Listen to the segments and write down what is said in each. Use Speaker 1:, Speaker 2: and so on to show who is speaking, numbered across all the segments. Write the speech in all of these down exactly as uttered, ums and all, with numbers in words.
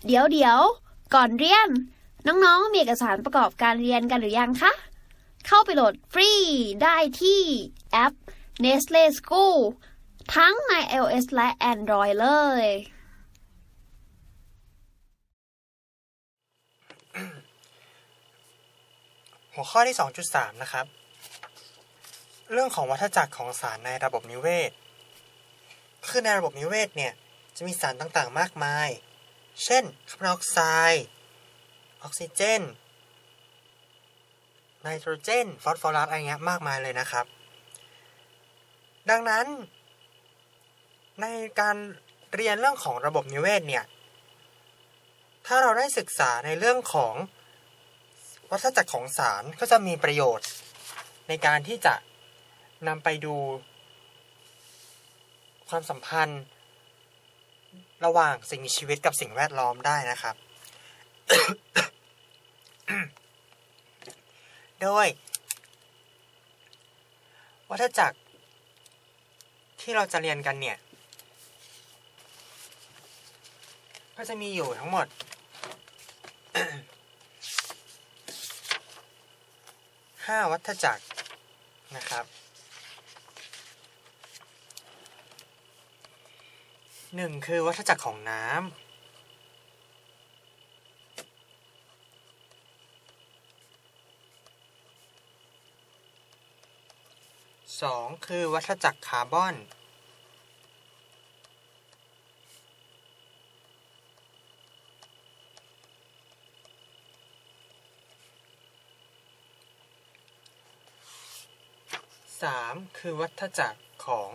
Speaker 1: เดี๋ยวเดี๋ยวก่อนเรียนน้องๆมีเอกสารประกอบการเรียนกันหรือยังคะเข้าไปโหลดฟรีได้ที่แอป Nestle School ทั้งใน iOS และ Android เลย
Speaker 2: หัวข้อที่ สองจุดสาม นะครับเรื่องของวัฏจักรของสารในระบบนิเวศคือในระบบนิเวศเนี่ยจะมีสารต่างๆมากมายเช่นคาร์บอนไดออกไซด์ออกซิเจนไนโตรเจนฟอสฟอรัสอะไรเงี้ยมากมายเลยนะครับดังนั้นในการเรียนเรื่องของระบบนิเวศเนี่ยถ้าเราได้ศึกษาในเรื่องของวัฏจักรของสารก็จะมีประโยชน์ในการที่จะนำไปดูความสัมพันธ์ระหว่างสิ่งมีชีวิตกับสิ่งแวดล้อมได้นะครับ โดยวัฏจักรที่เราจะเรียนกันเนี่ยก็จะมีอยู่ทั้งหมด ห้า วัฏจักรนะครับหนึ่งคือวัฏจักรของน้ำสองคือวัฏจักรคาร์บอนสามคือวัฏจักรของ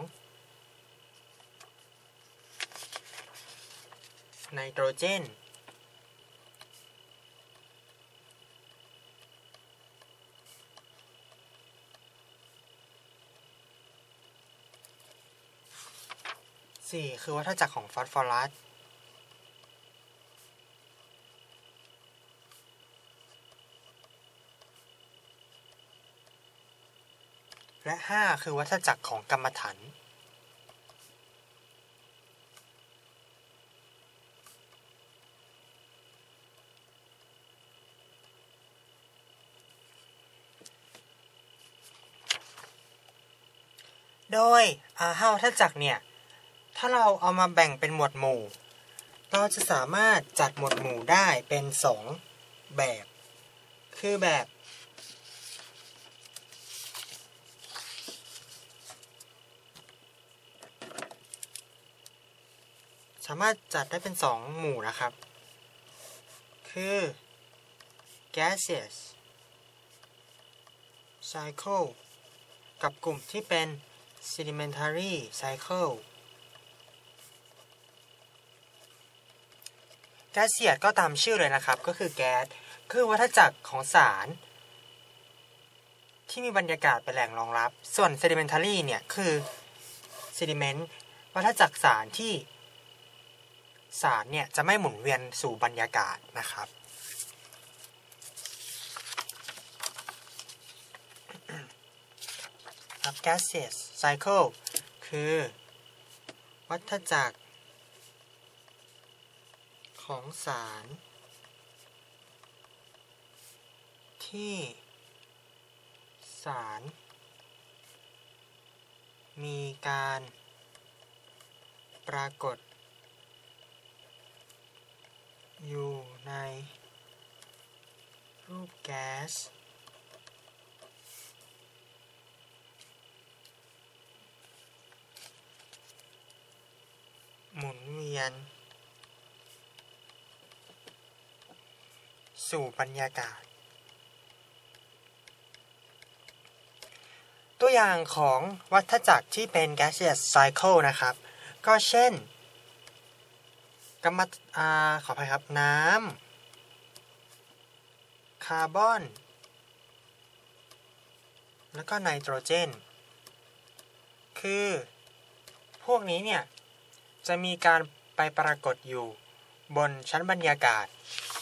Speaker 2: ไนโตรเจนสี่คือวัฏจักรของฟอสฟอรัสและห้าคือวัฏจักรของกัมมันถันโดยห้าวัฏจักรเนี่ยถ้าเราเอามาแบ่งเป็นหมวดหมู่เราจะสามารถจัดหมวดหมู่ได้เป็นสองแบบคือแบบสามารถจัดได้เป็นสองหมู่นะครับคือ gaseous cycle กับกลุ่มที่เป็น sedimentary cycle แก๊สเสียดก็ตามชื่อเลยนะครับก็คือแก๊สคือวัฏจักรของสารที่มีบรรยากาศเป็นแหล่งรองรับส่วน sedimentary เนี่ยคือ sediment วัฏจักรสารที่สารเนี่ยจะไม่หมุนเวียนสู่บรรยากาศนะครับครับ gaseous cycle คือวัฏจักรของสารที่สารมีการปรากฏอยู่ในรูปแก๊สหมุนเวียนสู่บรรยากาศตัวอย่างของวัฏจักรที่เป็น gaseous cycle นะครับก็เช่นกัมมันอ่าขออภัยครับน้ำคาร์บอนแล้วก็ไนโตรเจนคือพวกนี้เนี่ยจะมีการไปปรากฏอยู่บนชั้นบรรยากาศ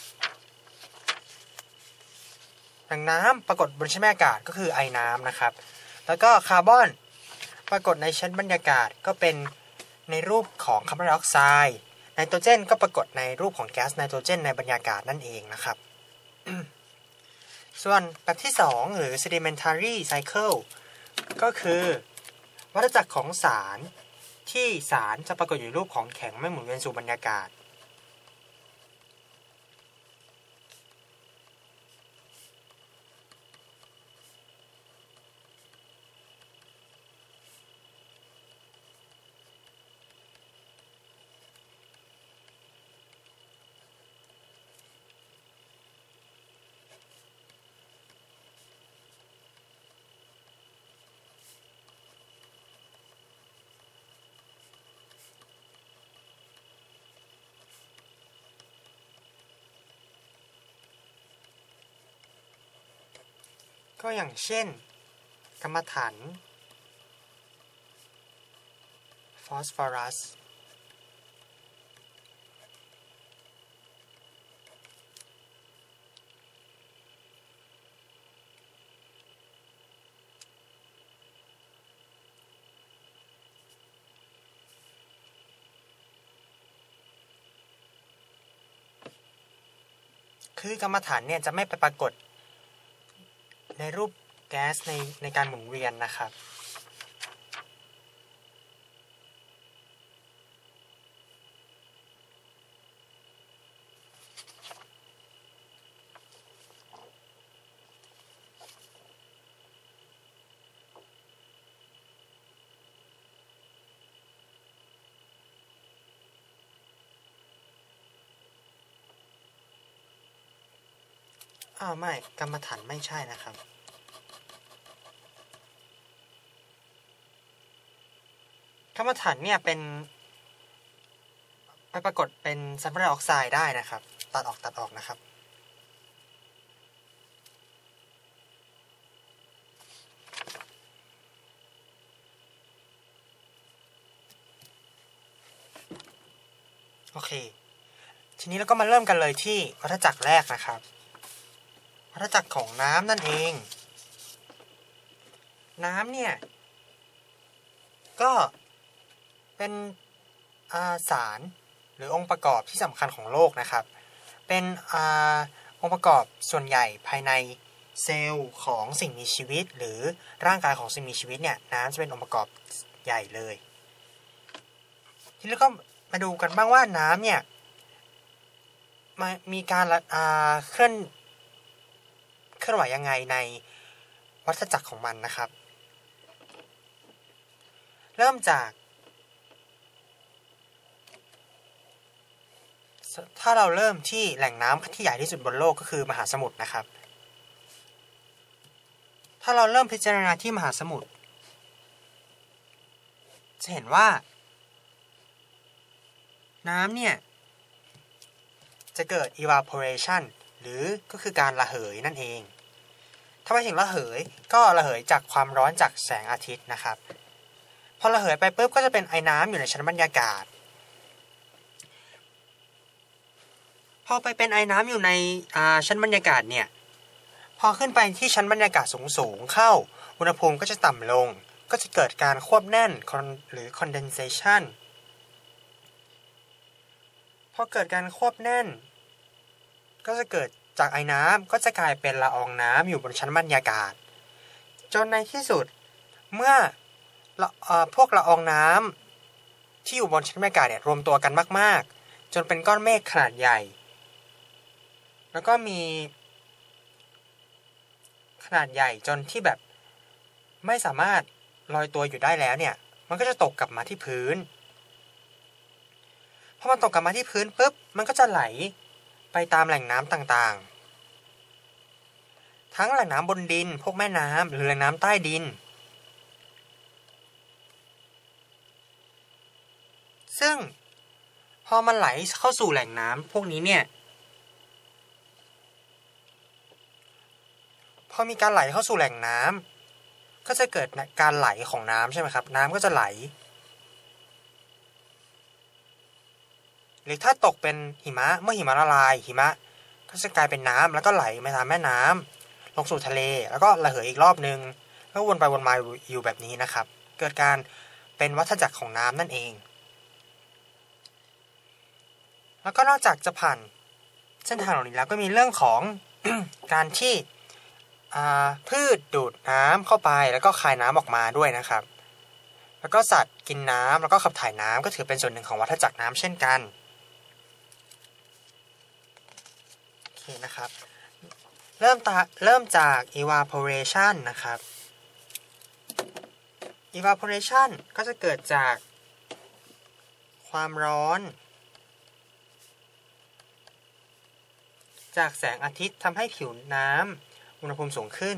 Speaker 2: อย่างน้ำปรากฏบนชั้นบรรยากาศก็คือไอน้ำนะครับแล้วก็คาร์บอนปรากฏในชั้นบรรยากาศก็เป็นในรูปของคาร์บอนไดออกไซด์ไนโตรเจนก็ปรากฏในรูปของแก๊สไนโตรเจนในบรรยากาศนั่นเองนะครับ ส่วนแบบที่สองหรือ sedimentary cycle ก็คือวัฏจักรของสารที่สารจะปรากฏอยู่ในรูปของแข็งไม่หมุนเวียนสู่บรรยากาศก็อย่างเช่นกรรมฐานฟอสฟอรัสคือกรรมฐานเนี่ยจะไม่ไปปรากฏในรูปแก๊สในในการหมุนเวียนนะครับอ้าวไม่กรรมฐานไม่ใช่นะครับกรรมฐานเนี่ยเป็นไปปรากฏเป็นซัลเฟอร์ไดออกไซด์ได้นะครับตัดออกตัดออกนะครับโอเคทีนี้เราก็มาเริ่มกันเลยที่วัฏจักรแรกนะครับวัฏจักรของน้ำนั่นเองน้ำเนี่ยก็เป็นสารหรือองค์ประกอบที่สำคัญของโลกนะครับเป็นอองค์ประกอบส่วนใหญ่ภายในเซลล์ของสิ่งมีชีวิตหรือร่างกายของสิ่งมีชีวิตเนี่ยน้ำจะเป็นองค์ประกอบใหญ่เลยทีนี้ก็มาดูกันบ้างว่าน้ำเนี่ยมีการเคลื่อนเคลื่อนไหวยังไงในวัฏจักรของมันนะครับเริ่มจากถ้าเราเริ่มที่แหล่งน้ำที่ใหญ่ที่สุดบนโลกก็คือมหาสมุทรนะครับถ้าเราเริ่มพิจารณาที่มหาสมุทรจะเห็นว่าน้ำเนี่ยจะเกิด evaporation หรือก็คือการระเหยนั่นเองถ้าไม่ถึงระเหยก็ระเหยจากความร้อนจากแสงอาทิตย์นะครับพอระเหยไปปุ๊บก็จะเป็นไอน้ำอยู่ในชั้นบรรยากาศพอไปเป็นไอน้ำอยู่ในชั้นบรรยากาศเนี่ยพอขึ้นไปที่ชั้นบรรยากาศสูงๆเข้าอุณหภูมิก็จะต่ำลงก็จะเกิดการควบแน่นหรือ condensation พอเกิดการควบแน่นก็จะเกิดจากไอน้ำก็จะกลายเป็นละอองน้ำอยู่บนชั้นบรรยากาศจนในที่สุดเมื่อพวกละอองน้ำที่อยู่บนชั้นบรรยากาศเนี่ยรวมตัวกันมากๆจนเป็นก้อนเมฆขนาดใหญ่แล้วก็มีขนาดใหญ่จนที่แบบไม่สามารถลอยตัวอยู่ได้แล้วเนี่ยมันก็จะตกกลับมาที่พื้นพอมันตกกลับมาที่พื้นปุ๊บมันก็จะไหลไปตามแหล่งน้ำต่างๆทั้งแหล่งน้ำบนดินพวกแม่น้ำหรือแหล่งน้ำใต้ดินซึ่งพอมันไหลเข้าสู่แหล่งน้ำพวกนี้เนี่ยพอมีการไหลเข้าสู่แหล่งน้ำก็จะเกิดการไหลของน้ำใช่ไหมครับน้ำก็จะไหลหรือถ้าตกเป็นหิมะเมื่อหิมะละลายหิมะก็จะกลายเป็นน้ำแล้วก็ไหลไปตามแม่น้ำลงสู่ทะเลแล้วก็ระเหยอีกรอบนึงแล้ววนไปวนมาอยู่แบบนี้นะครับเกิดการเป็นวัฏจักรของน้ำนั่นเองแล้วก็นอกจากจะผ่านเส้นทางเหล่านี้แล้วก็มีเรื่องของ การที่พืชดูดน้ำเข้าไปแล้วก็คายน้ำออกมาด้วยนะครับแล้วก็สัตว์กินน้ำแล้วก็ขับถ่ายน้ำก็ถือเป็นส่วนหนึ่งของวัฏจักรน้ำเช่นกันโอเคนะครับเริ่มตาเริ่มจาก evaporation นะครับ evaporation ก็จะเกิดจากความร้อนจากแสงอาทิตย์ทำให้ผิวน้ำอุณหภูมิสูงขึ้น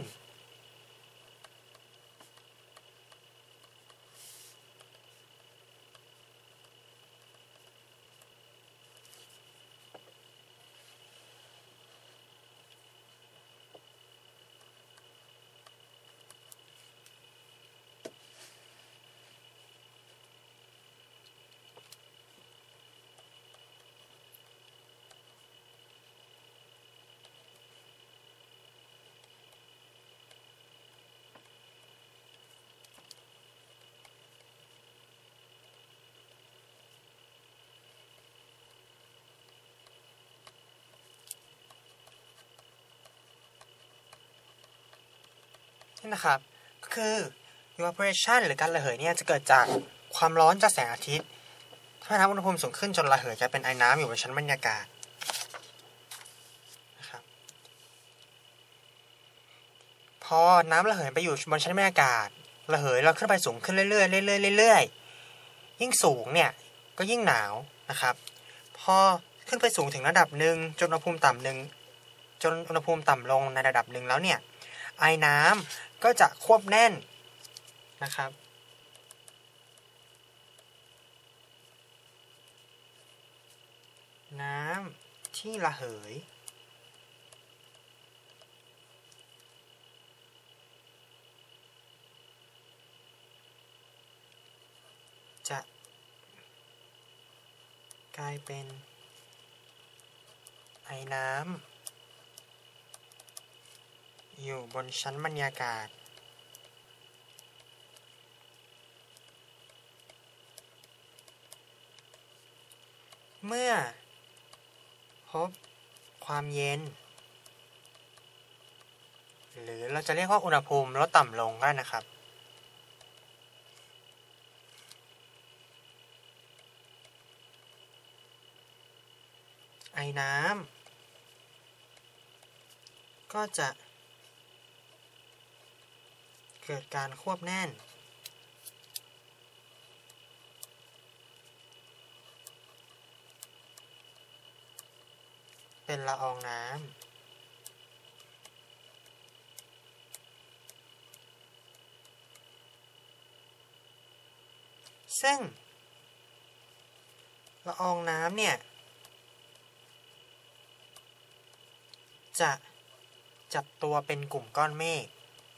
Speaker 2: นี่นะครับก็คือ evaporation หรือการระเหยเนี่ยจะเกิดจากความร้อนจากแสงอาทิตย์ทำให้น้ำอุณหภูมิสูงขึ้นจนระเหยกลายเป็นไอน้ำอยู่บนชั้นบรรยากาศนะครับพอน้ำระเหยไปอยู่บนชั้นบรรยากาศระเหยเราขึ้นไปสูงขึ้นเรื่อยๆเรื่อยๆเรื่อยๆยิ่งสูงเนี่ยก็ยิ่งหนาวนะครับพอขึ้นไปสูงถึงระดับหนึ่งจนอุณหภูมิต่ำหนึ่งจนอุณหภูมิต่ำลงในระดับหนึ่งแล้วเนี่ยไอน้ำก็จะควบแน่นนะครับน้ำที่ระเหยจะกลายเป็นไอน้ำอยู่บนชั้นบรรยากาศเมื่อพบความเย็นหรือเราจะเรียกว่าอุณหภูมิลดต่ำลงก็ได้นะครับไอน้ำก็จะเกิดการควบแน่นเป็นละอองน้ำซึ่งละอองน้ำเนี่ยจะจับตัวเป็นกลุ่มก้อนเมฆ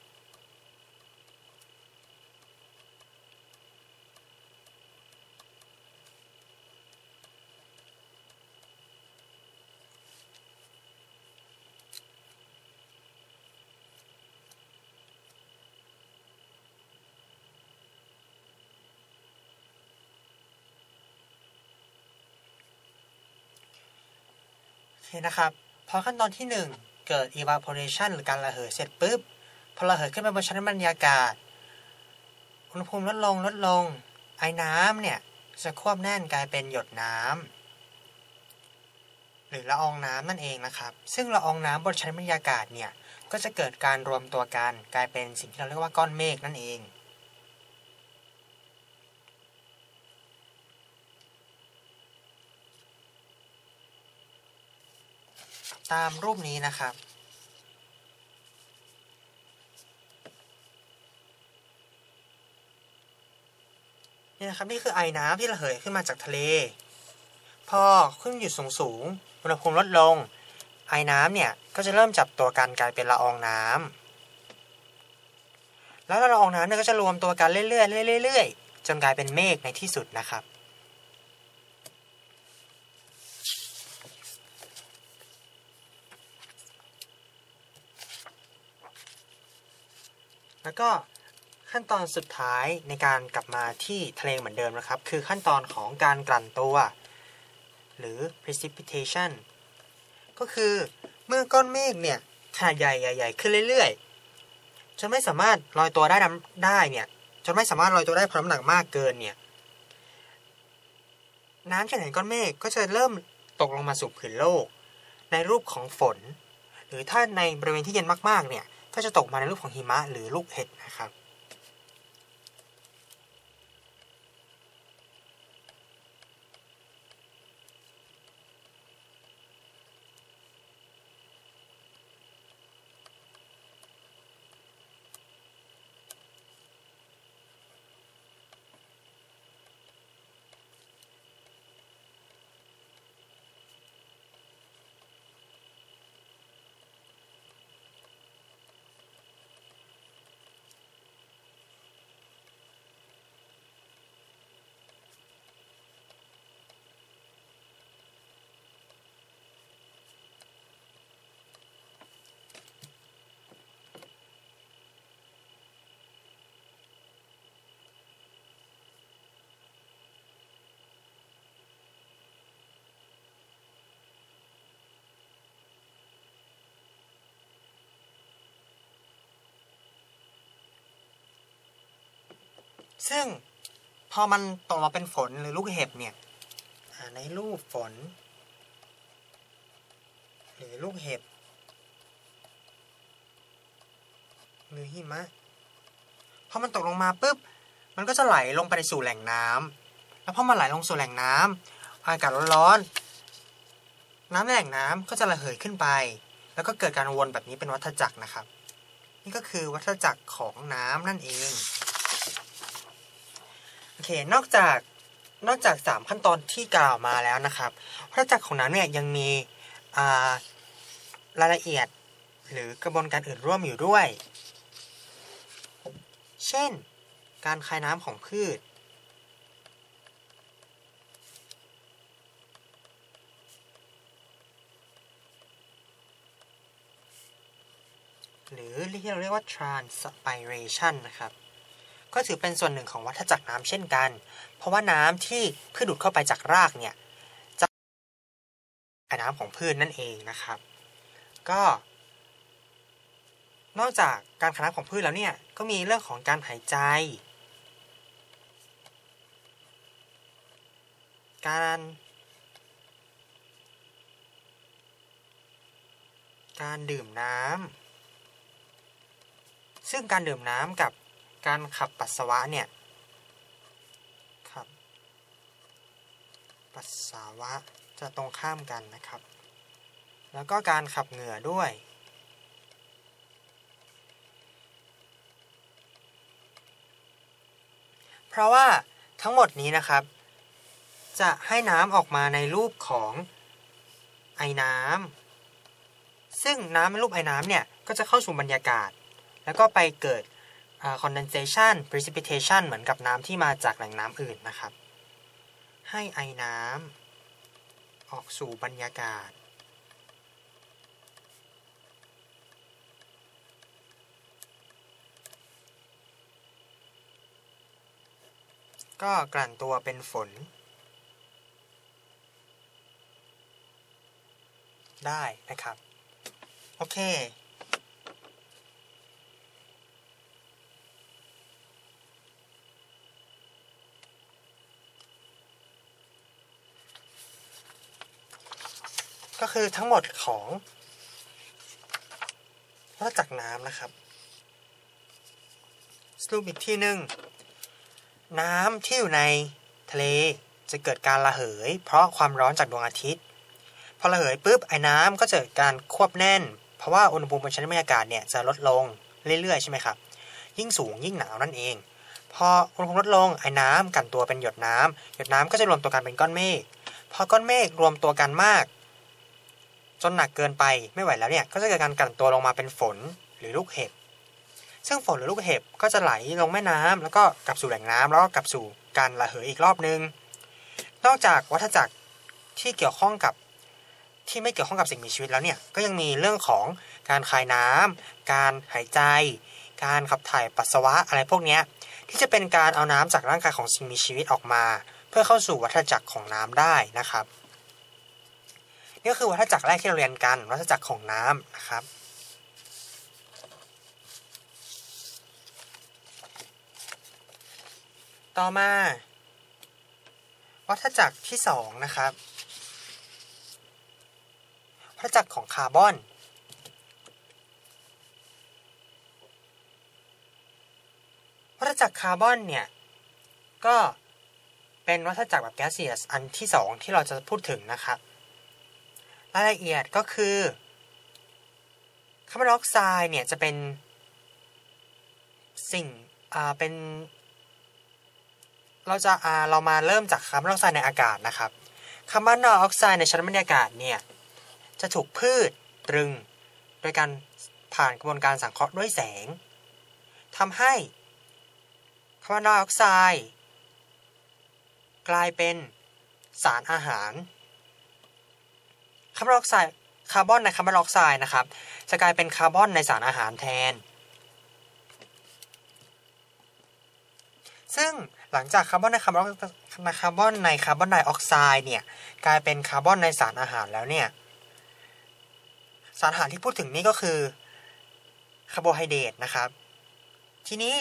Speaker 2: นะครับพอขั้นตอนที่หนึ่งเกิด evaporation หรือการระเหยเสร็จปุ๊บพอระเหยขึ้นไปบนชั้นบรรยากาศอุณหภูมิลดลงลดลงไอน้ำเนี่ยจะควบแน่นกลายเป็นหยดน้ำหรือละอองน้ำนั่นเองนะครับซึ่งละอองน้ำบนชั้นบรรยากาศเนี่ยก็จะเกิดการรวมตัวกันกลายเป็นสิ่งที่เราเรียกว่าก้อนเมฆนั่นเองตามรูปนี้นะครับนี่นะครับนี่คือไอน้ำที่ระเหยขึ้นมาจากทะเลพอขึ้นอยู่สูงสูงอุณหภูมิลดลงไอน้ำเนี่ยก็จะเริ่มจับตัวกันกลายเป็นละอองน้ำแล้วละอองน้ำเนี่ยก็จะรวมตัวกันเรื่อยๆเรื่อยๆจนกลายเป็นเมฆในที่สุดนะครับแล้วก็ขั้นตอนสุดท้ายในการกลับมาที่ทะเลเหมือนเดิมนะครับคือขั้นตอนของการกลั่นตัวหรือ precipitation ก็คือเมื่อก้อนเมฆเนี่ยขนาดใหญ่ใหญ่ๆขึ้นเรื่อยๆจนไม่สามารถลอยตัวได้ได้เนี่ยจนไม่สามารถลอยตัวได้เพราะน้ำหนักมากเกินเนี่ยน้ำจากในก้อนเมฆก็จะเริ่มตกลงมาสู่ผืนโลกในรูปของฝนหรือถ้าในบริเวณที่เย็นมากๆเนี่ยก็จะตกมาในรูปของหิมะหรือลูกเห็บนะครับซึ่งพอมันตกมาเป็นฝนหรือลูกเห็บเนี่ยในรูปฝนหรือลูกเห็บหรือหิมะพอมันตกลงมาปุ๊บมันก็จะไหลลงไปในสู่แหล่งน้ำแล้วพอมันไหลลงสู่แหล่งน้ำอากาศร้อนๆน้ำในแหล่งน้ำก็จะระเหยขึ้นไปแล้วก็เกิดการวนแบบนี้เป็นวัฏจักรนะครับนี่ก็คือวัฏจักรของน้ำนั่นเองโอเคนอกจากนอกจากสามขั้นตอนที่กล่าวมาแล้วนะครับวัฏจักรของน้ำเนี่ยยังมีรายละเอียดหรือกระบวนการอื่นร่วมอยู่ด้วยเช่นการคายน้ำของพืชหรือที่เราเรียกว่า transpiration นะครับก็ถือเป็นส่วนหนึ่งของวัฏจักรน้ำเช่นกันเพราะว่าน้ำที่พืชดูดเข้าไปจากรากเนี่ยจะน้ำของพืชนั่นเองนะครับก็นอกจากการคายน้ำของพืชแล้วเนี่ยก็มีเรื่องของการหายใจการการดื่มน้ำซึ่งการดื่มน้ำกับการขับปัสสาวะเนี่ยขับปัสสาวะจะตรงข้ามกันนะครับแล้วก็การขับเหงื่อด้วยเพราะว่าทั้งหมดนี้นะครับจะให้น้ำออกมาในรูปของไอน้ำซึ่งน้ำในรูปไอน้ำเนี่ยก็จะเข้าสู่บรรยากาศแล้วก็ไปเกิดcondensation precipitation เหมือนกับน้ำที่มาจากแหล่งน้ำอื่นนะครับให้ไอน้ำออกสู่บรรยากาศก็กลั่นตัวเป็นฝนได้นะครับโอเคก็คือทั้งหมดของวัฏจักรน้ำนะครับสรุปอีกทีหนึ่งน้ำที่อยู่ในทะเลจะเกิดการระเหยเพราะความร้อนจากดวงอาทิตย์พอระเหยปุ๊บไอ้น้ำก็จะเกิดการควบแน่นเพราะว่าอุณหภูมิบนชั้นบรรยากาศเนี่ยจะลดลงเรื่อยๆใช่ไหมครับยิ่งสูงยิ่งหนาวนั่นเองพออุณหภูมิลดลงไอ้น้ำกันตัวเป็นหยดน้ำหยดน้ำก็จะรวมตัวกันเป็นก้อนเมฆพอก้อนเมฆรวมตัวกันมากจนหนักเกินไปไม่ไหวแล้วเนี่ยก็จะเกิดการกลั่นตัวลงมาเป็นฝนหรือลูกเห็บซึ่งฝนหรือลูกเห็บก็จะไหลลงแม่น้ำแล้วก็กลับสู่แหล่งน้ำแล้วก็กลับสู่การระเหยอีกรอบนึงนอกจากวัฏจักรที่เกี่ยวข้องกับที่ไม่เกี่ยวข้องกับสิ่งมีชีวิตแล้วเนี่ยก็ยังมีเรื่องของการคายน้ำการหายใจการขับถ่ายปัสสาวะอะไรพวกนี้ที่จะเป็นการเอาน้ำจากร่างกายของสิ่งมีชีวิตออกมาเพื่อเข้าสู่วัฏจักรของน้ำได้นะครับนี่ก็คือวัฏจักรแรกที่เราเรียนกันวัฏจักรของน้ำนะครับต่อมาวัฏจักรที่สองนะครับวัฏจักรของคาร์บอนวัฏจักรคาร์บอนเนี่ยก็เป็นวัฏจักรแบบแก๊สเซียสอันที่สองที่เราจะพูดถึงนะครับรายละเอียดก็คือคาร์บอนไดออกไซด์เนี่ยจะเป็นสิ่งอ่าเป็นเราจะอ่าเรามาเริ่มจากคาร์บอนไดออกไซด์ในอากาศนะครับคาร์บอนไดออกไซด์ในชั้นบรรยากาศเนี่ยจะถูกพืชตรึงโดยการผ่านกระบวนการสังเคราะห์ด้วยแสงทำให้คาร์บอนไดออกไซด์กลายเป็นสารอาหารคาร์บอนไดออกไซด์คาร์บอนในคาร์บอนไดออกไซด์นะครับจะกลายเป็นคาร์บอนในสารอาหารแทนซึ่งหลังจากคาร์บอนในคาร์บอนในคาร์บอนในคาร์บอนไดออกไซด์เนี่ยกลายเป็นคาร์บอนในสารอาหารแล้วเนี่ยสารอาหารที่พูดถึงนี่ก็คือคาร์โบไฮเดรตนะครับทีนี้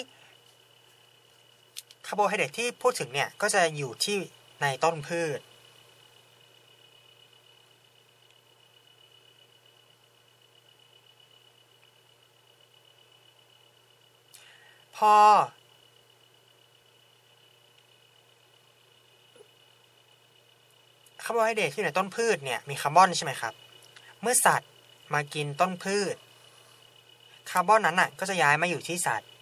Speaker 2: คาร์โบไฮเดรตที่พูดถึงเนี่ยก็จะอยู่ที่ในต้นพืชพอคาร์โบไฮเดรตที่อยู่ในต้นพืชเนี่ยมีคาร์บอนใช่ไหมครับเมื่อสัตว์มากินต้นพืชคาร์บอนนั้นน่ะก็จะย้ายมาอยู่ที่สัตว์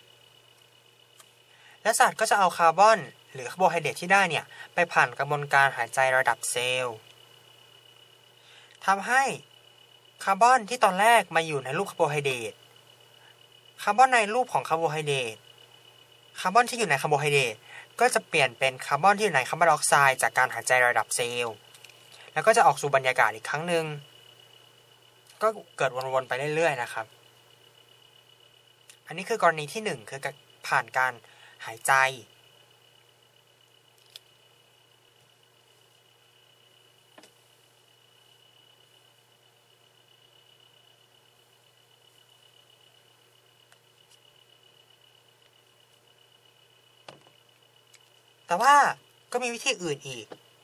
Speaker 2: และสัตว์ก็จะเอาคาร์บอนหรือคาร์โบไฮเดรตที่ได้เนี่ยไปผ่านกระบวนการหายใจระดับเซลล์ทำให้คาร์บอนที่ตอนแรกมาอยู่ในรูปคาร์โบไฮเดรตคาร์บอนในรูปของคาร์โบไฮเดรตคาร์บอนที่อยู่ในคาร์โบไฮเดรตก็จะเปลี่ยนเป็นคาร์บอนที่อยู่ในคาร์บอนไดออกไซด์จากการหายใจระดับเซลล์แล้วก็จะออกสู่บรรยากาศอีกครั้งหนึ่งก็เกิดวนๆไปเรื่อยๆนะครับอันนี้คือกรณีที่หนึ่งคือผ่านการหายใจแต่ว่าก็มีวิธีอื่นอีก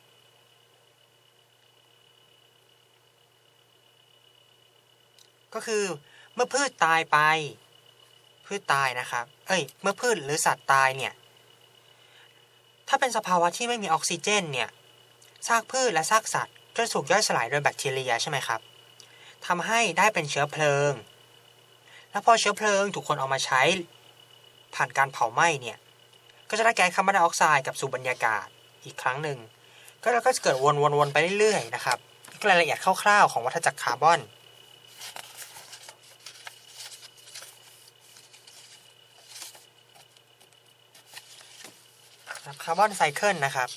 Speaker 2: ก็คือเมื่อพืชตายไปพืชตายนะครับเอ้ยเมื่อพืชหรือสัตว์ตายเนี่ยถ้าเป็นสภาวะที่ไม่มีออกซิเจนเนี่ยซากพืชและซากสัตว์ก็จะถูกย่อยสลายโดยแบคทีเรียใช่ไหมครับทำให้ได้เป็นเชื้อเพลิงแล้วพอเชื้อเพลิงถูกคนเอามาใช้ผ่านการเผาไหม้เนี่ยก็จะได้แก๊สคาร์บอนไดออกไซด์กับสู่บรรยากาศอีกครั้งหนึ่งก็แล้วก็จะเกิดวนๆๆไปเรื่อยๆนะครับรายละเอียดคร่าวๆของวัฏจักรคาร์บอนคาร์บอนไซเคิลนะครับ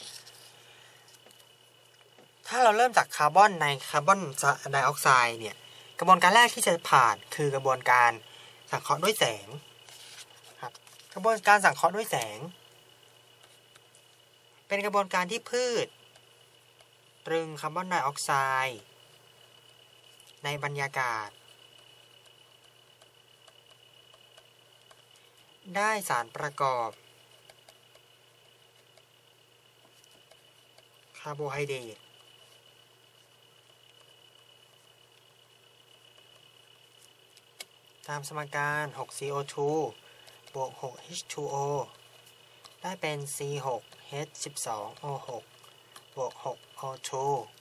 Speaker 2: ถ้าเราเริ่มจากคาร์บอนในคาร์บอนไดออกไซด์เนี่ยกระบวนการแรกที่จะผ่านคือกระบวนการสังเคราะห์ด้วยแสงครับกระบวนการสังเคราะห์ด้วยแสงเป็นกระบวนการที่พืชตรึงคาร์บอนไดออกไซด์ในบรรยากาศได้สารประกอบคาร์โบไฮเดรตตามสมการ หก ซี โอ ทู บวก หก เอช ทู โอ ได้เป็น ซี หก เอช สิบสอง โอ หก บวก หก โอ ทู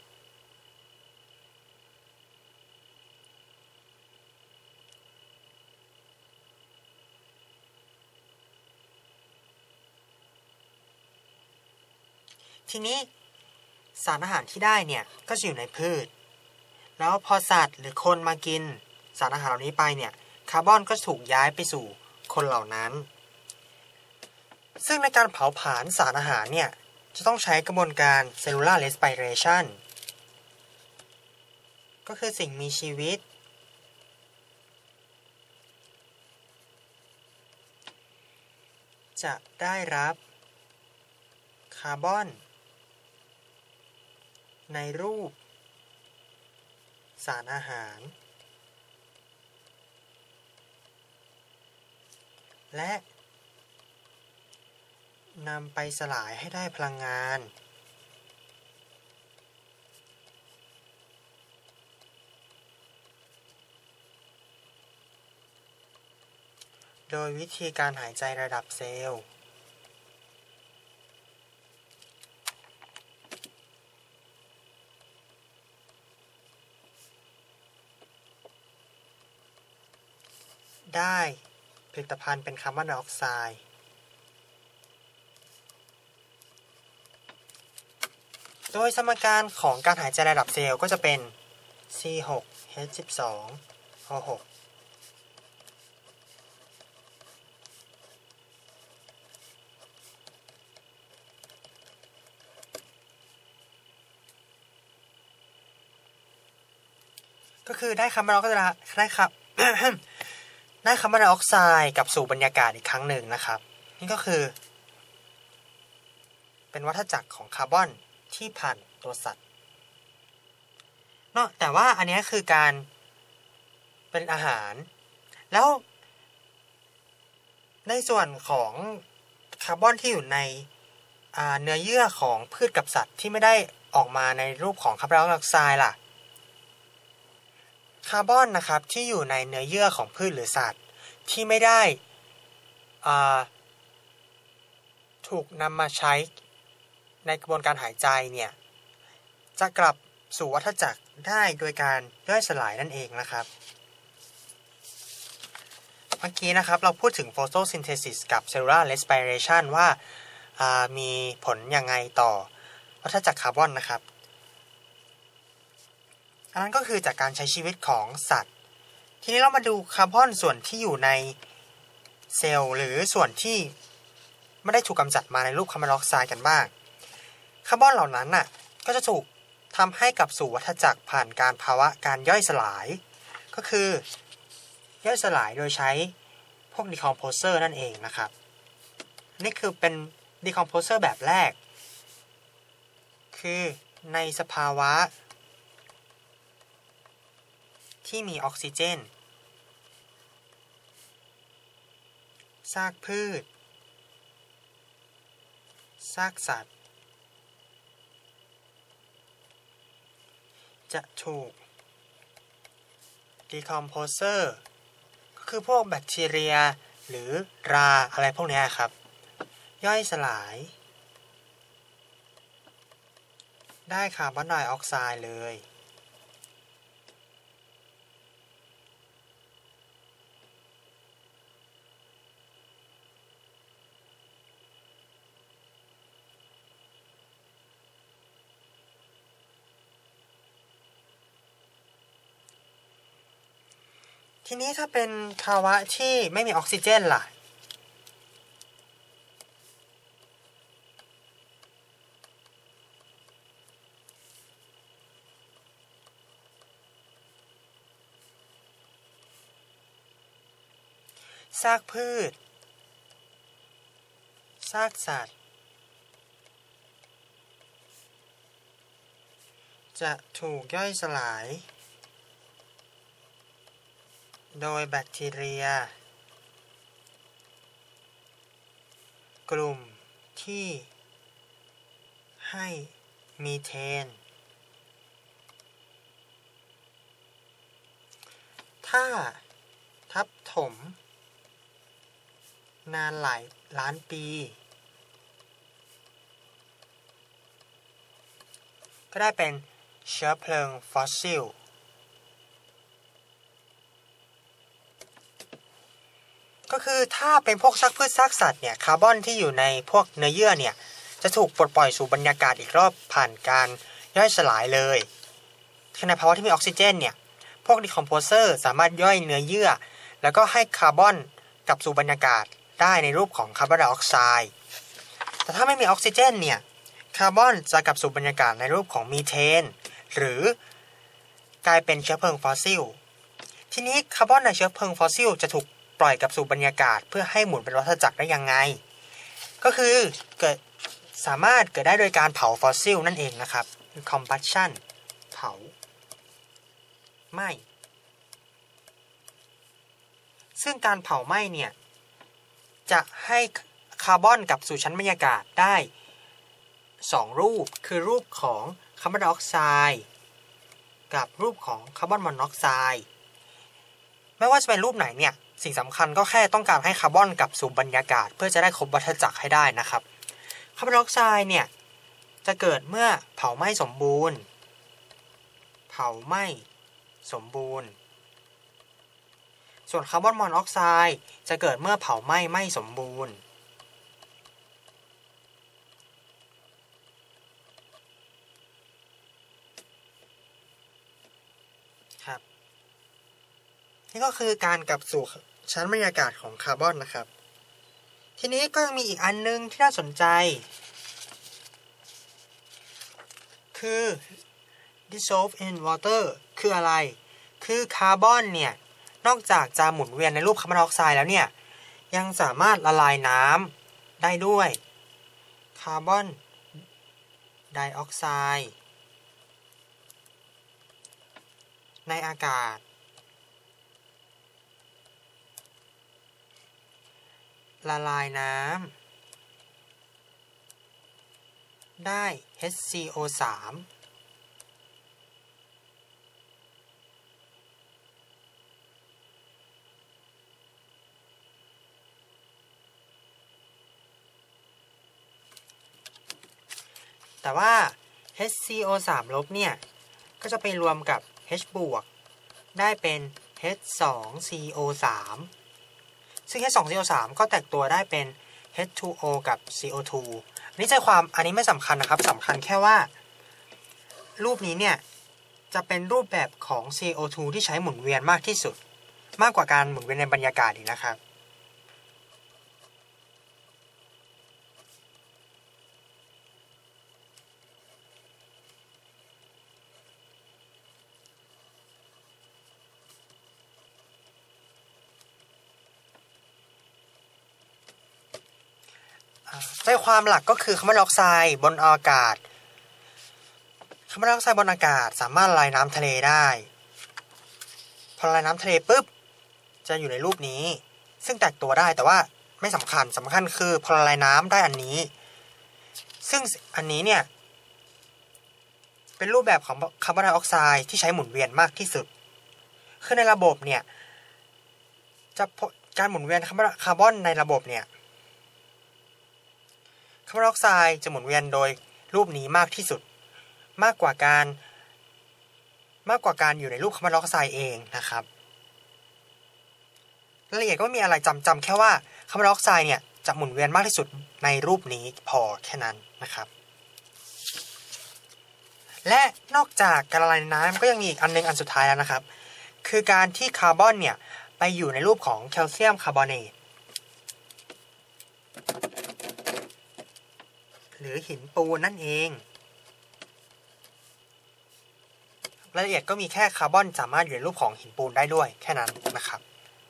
Speaker 2: ทีนี้สารอาหารที่ได้เนี่ยก็จะอยู่ในพืชแล้วพอสัตว์หรือคนมากินสารอาหารเหล่านี้ไปเนี่ยคาร์บอนก็ถูกย้ายไปสู่คนเหล่านั้นซึ่งในการเผาผลาญสารอาหารเนี่ยจะต้องใช้กระบวนการ cellular respiration ก็คือสิ่งมีชีวิตจะได้รับคาร์บอนในรูปสารอาหารและนำไปสลายให้ได้พลังงานโดยวิธีการหายใจระดับเซลล์ได้ผลิตภัณฑ์เป็นคาร์บอนไดออกไซด์โดยสมการของการหายใจระดับเซลล์ก็จะเป็น ซี หก เอช สิบสอง โอ หก ก็คือได้คาร์บอนไดออกไซด์ได้ครับ ได้คาร์บอนไดออกไซด์กลับสู่บรรยากาศอีกครั้งหนึ่งนะครับนี่ก็คือเป็นวัฏจักรของคาร์บอนที่ผ่านตัวสัตว์เนาะแต่ว่าอันนี้คือการเป็นอาหารแล้วในส่วนของคาร์บอนที่อยู่ในเนื้อเยื่อของพืชกับสัตว์ที่ไม่ได้ออกมาในรูปของคาร์บอนไดออกไซด์ล่ะคาร์บอนนะครับที่อยู่ในเนื้อเยื่อของพืชหรือสัตว์ที่ไม่ได้ถูกนำมาใช้ในกระบวนการหายใจเนี่ยจะกลับสู่วัฏจักรได้โดยการย่อยสลายนั่นเองนะครับเมื่อกี้นะครับเราพูดถึง photosynthesis กับ cellular respiration ว่ามีผลยังไงต่อวัฏจักรคาร์บอนนะครับอันนั้นก็คือจากการใช้ชีวิตของสัตว์ทีนี้เรามาดูคาร์บอนส่วนที่อยู่ในเซลล์หรือส่วนที่ไม่ได้ถูกกำจัดมาในรูปคาร์บอนไดออกไซด์กันบ้างคาร์บอนเหล่านั้นน่ะก็จะถูกทำให้กลับสู่วัฏจักรผ่านการภาวะการย่อยสลายก็คือย่อยสลายโดยใช้พวก decomposer นั่นเองนะครับนี่คือเป็น decomposer แบบแรกคือในสภาวะที่มีออกซิเจนซากพืชซากสัตว์จะถูก decomposer ก็คือพวกแบคทีเรียหรือราอะไรพวกนี้ครับย่อยสลายได้คาร์บอนไดออกไซด์เลยทีนี้ถ้าเป็นภาวะที่ไม่มีออกซิเจนล่ะซากพืชซากสัตว์จะถูกย่อยสลายโดยแบคทีเรียกลุ่มที่ให้มีเทนถ้าทับถมนานหลายล้านปีก็ได้เป็นเชื้อเพลิงฟอสซิลก็คือถ้าเป็นพวกซากพืชซากสัตว์เนี่ยคาร์บอนที่อยู่ในพวกเนื้อเยื่อเนี่ยจะถูกปลดปล่อยสู่บรรยากาศอีกรอบผ่านการย่อยสลายเลยในภาวะที่มีออกซิเจนเนี่ยพวกดีคอมโพเซอร์สามารถย่อยเนื้อเยื่อแล้วก็ให้คาร์บอนกลับสู่บรรยากาศได้ในรูปของคาร์บอนไดออกไซด์แต่ถ้าไม่มีออกซิเจนเนี่ยคาร์บอนจะกลับสู่บรรยากาศในรูปของมีเทนหรือกลายเป็นเชื้อเพลิงฟอสซิลทีนี้คาร์บอนในเชื้อเพลิงฟอสซิลจะถูกปล่อยกลับสู่บรรยากาศเพื่อให้หมุนเป็นวัฏจักรได้ยังไงก็คือเกิดสามารถเกิดได้โดยการเผาฟอสซิลนั่นเองนะครับ combustion เผาไหม้ซึ่งการเผาไหม้เนี่ยจะให้คาร์บอนกลับสู่ชั้นบรรยากาศได้สองรูปคือรูปของคาร์บอนไดออกไซด์กับรูปของคาร์บอนมอนอกไซด์ไม่ว่าจะเป็นรูปไหนเนี่ยสิ่งสำคัญก็แค่ต้องการให้คาร์บอนกลับสู่บรรยากาศเพื่อจะได้ครบวัฏจักรให้ได้นะครับคาร์บอนไดออกไซด์เนี่ยจะเกิดเมื่อเผาไหม้สมบูรณ์เผาไหม้สมบูรณ์ส่วนคาร์บอนมอนอกไซด์จะเกิดเมื่อเผาไหม้ไม่สมบูรณ์ครับนี่ก็คือการกลับสู่ชั้นบรรยากาศของคาร์บอนนะครับทีนี้ก็ยังมีอีกอันนึงที่น่าสนใจคือ dissolve in water คืออะไรคือคาร์บอนเนี่ยนอกจากจะหมุนเวียนในรูปคาร์บอนไดออกไซด์แล้วเนี่ยยังสามารถละลายน้ำได้ด้วยคาร์บอนไดออกไซด์ในอากาศละลายน้ำได้ เอช ซี โอ สาม แต่ว่า เอช ซี โอ สาม ลบเนี่ยก็จะไปรวมกับ H บวกได้เป็น เอช สอง ซี โอ สาม ซึ่ง เอช สอง ซี โอ สาม ก็แตกตัวได้เป็น เอช ทู โอ กับ ซี โอ ทู อันนี้ใจความอันนี้ไม่สำคัญนะครับสำคัญแค่ว่ารูปนี้เนี่ยจะเป็นรูปแบบของ ซี โอ ทู ที่ใช้หมุนเวียนมากที่สุดมากกว่าการหมุนเวียนในบรรยากาศอีกนะครับใจความหลักก็คือคาร์บอนไดออกไซด์บนอากาศคาร์บอนไดออกไซด์บนอากาศสามารถละลายน้ำทะเลได้พอละลายน้ำทะเลปุ๊บจะอยู่ในรูปนี้ซึ่งแตกตัวได้แต่ว่าไม่สำคัญสำคัญคือพอละลายน้ำได้อันนี้ซึ่งอันนี้เนี่ยเป็นรูปแบบของคาร์บอนไดออกไซด์ที่ใช้หมุนเวียนมากที่สุดคือในระบบเนี่ยจะการหมุนเวียนคาร์บอนในระบบเนี่ยคาร์บอนไดออกไซด์จะหมุนเวียนโดยรูปนี้มากที่สุดมากกว่าการมากกว่าการอยู่ในรูปคาร์บอนไดออกไซด์เองนะครับรายละเอียดก็ไม่มีอะไรจำจำแค่ว่าคาร์บอนไดออกไซด์เนี่ยจะหมุนเวียนมากที่สุดในรูปนี้พอแค่นั้นนะครับและนอกจากการละลายน้ำก็ยังมีอีกอันนึงอันสุดท้ายแล้วนะครับคือการที่คาร์บอนเนี่ยไปอยู่ในรูปของแคลเซียมคาร์บอเนตหรือหินปูนนั่นเองรายละเอียดก็มีแค่คาร์บอนสามารถอยู่ในรูปของหินปูนได้ด้วยแค่นั้นนะครับ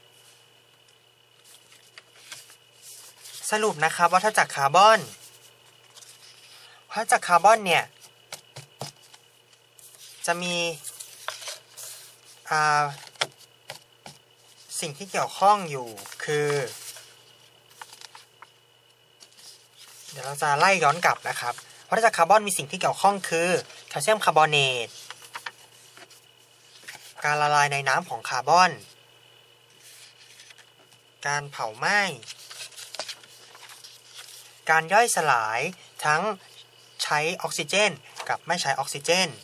Speaker 2: สรุปนะครับวัฏจักรคาร์บอนวัฏจักรคาร์บอนเนี่ยจะมีอ่าสิ่งที่เกี่ยวข้องอยู่คือเดี๋ยวเราจะไล่ย้อนกลับนะครับวัฏจักรคาร์บอนมีสิ่งที่เกี่ยวข้องคือแคลเซียมคาร์บอเนตการละลายในน้ำของคาร์บอนการเผาไหม้การย่อยสลายทั้งใช้ออกซิเจนกับไม่ใช้ออกซิเจน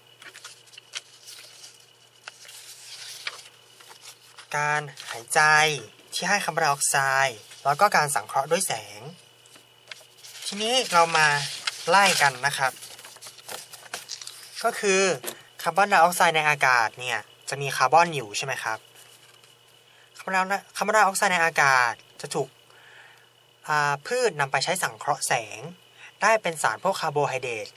Speaker 2: การหายใจที่ให้คาร์บอนไดออกไซด์แล้วก็การสังเคราะห์ด้วยแสงทีนี้เรามาไล่กันนะครับก็คือคาร์บอนไดออกไซด์ในอากาศเนี่ยจะมีคาร์บอนอยู่ใช่ไหมครับคาร์บอนไดออกไซด์ในอากาศจะถูกพืชนำไปใช้สังเคราะห์แสงได้เป็นสารพวกคาร์โบไฮเดรต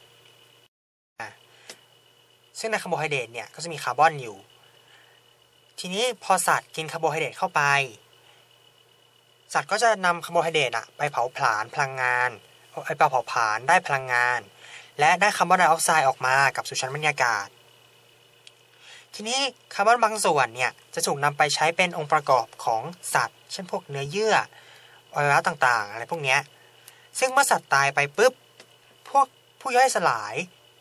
Speaker 2: ซึ่งในคาร์โบไฮเดรตเนี่ยก็จะมีคาร์บอนอยู่ทีนี้พอสัตว์กินคาร์โบไฮเดรตเข้าไปสัตว์ก็จะนำคาร์โบไฮเดรตอะไปเผาผลาญพลังงานไอปลาเผาผลาญได้พลังงานและได้คาร์บอนไดออกไซด์ออกมากับสู่ชั้นบรรยากาศทีนี้คาร์บอนบางส่วนเนี่ยจะถูกนำไปใช้เป็นองค์ประกอบของสัตว์เช่นพวกเนื้อเยื่ออวัยวะต่างๆอะไรพวกนี้ซึ่งเมื่อสัตว์ตายไปปุ๊บพวกผู้ย่อยสลาย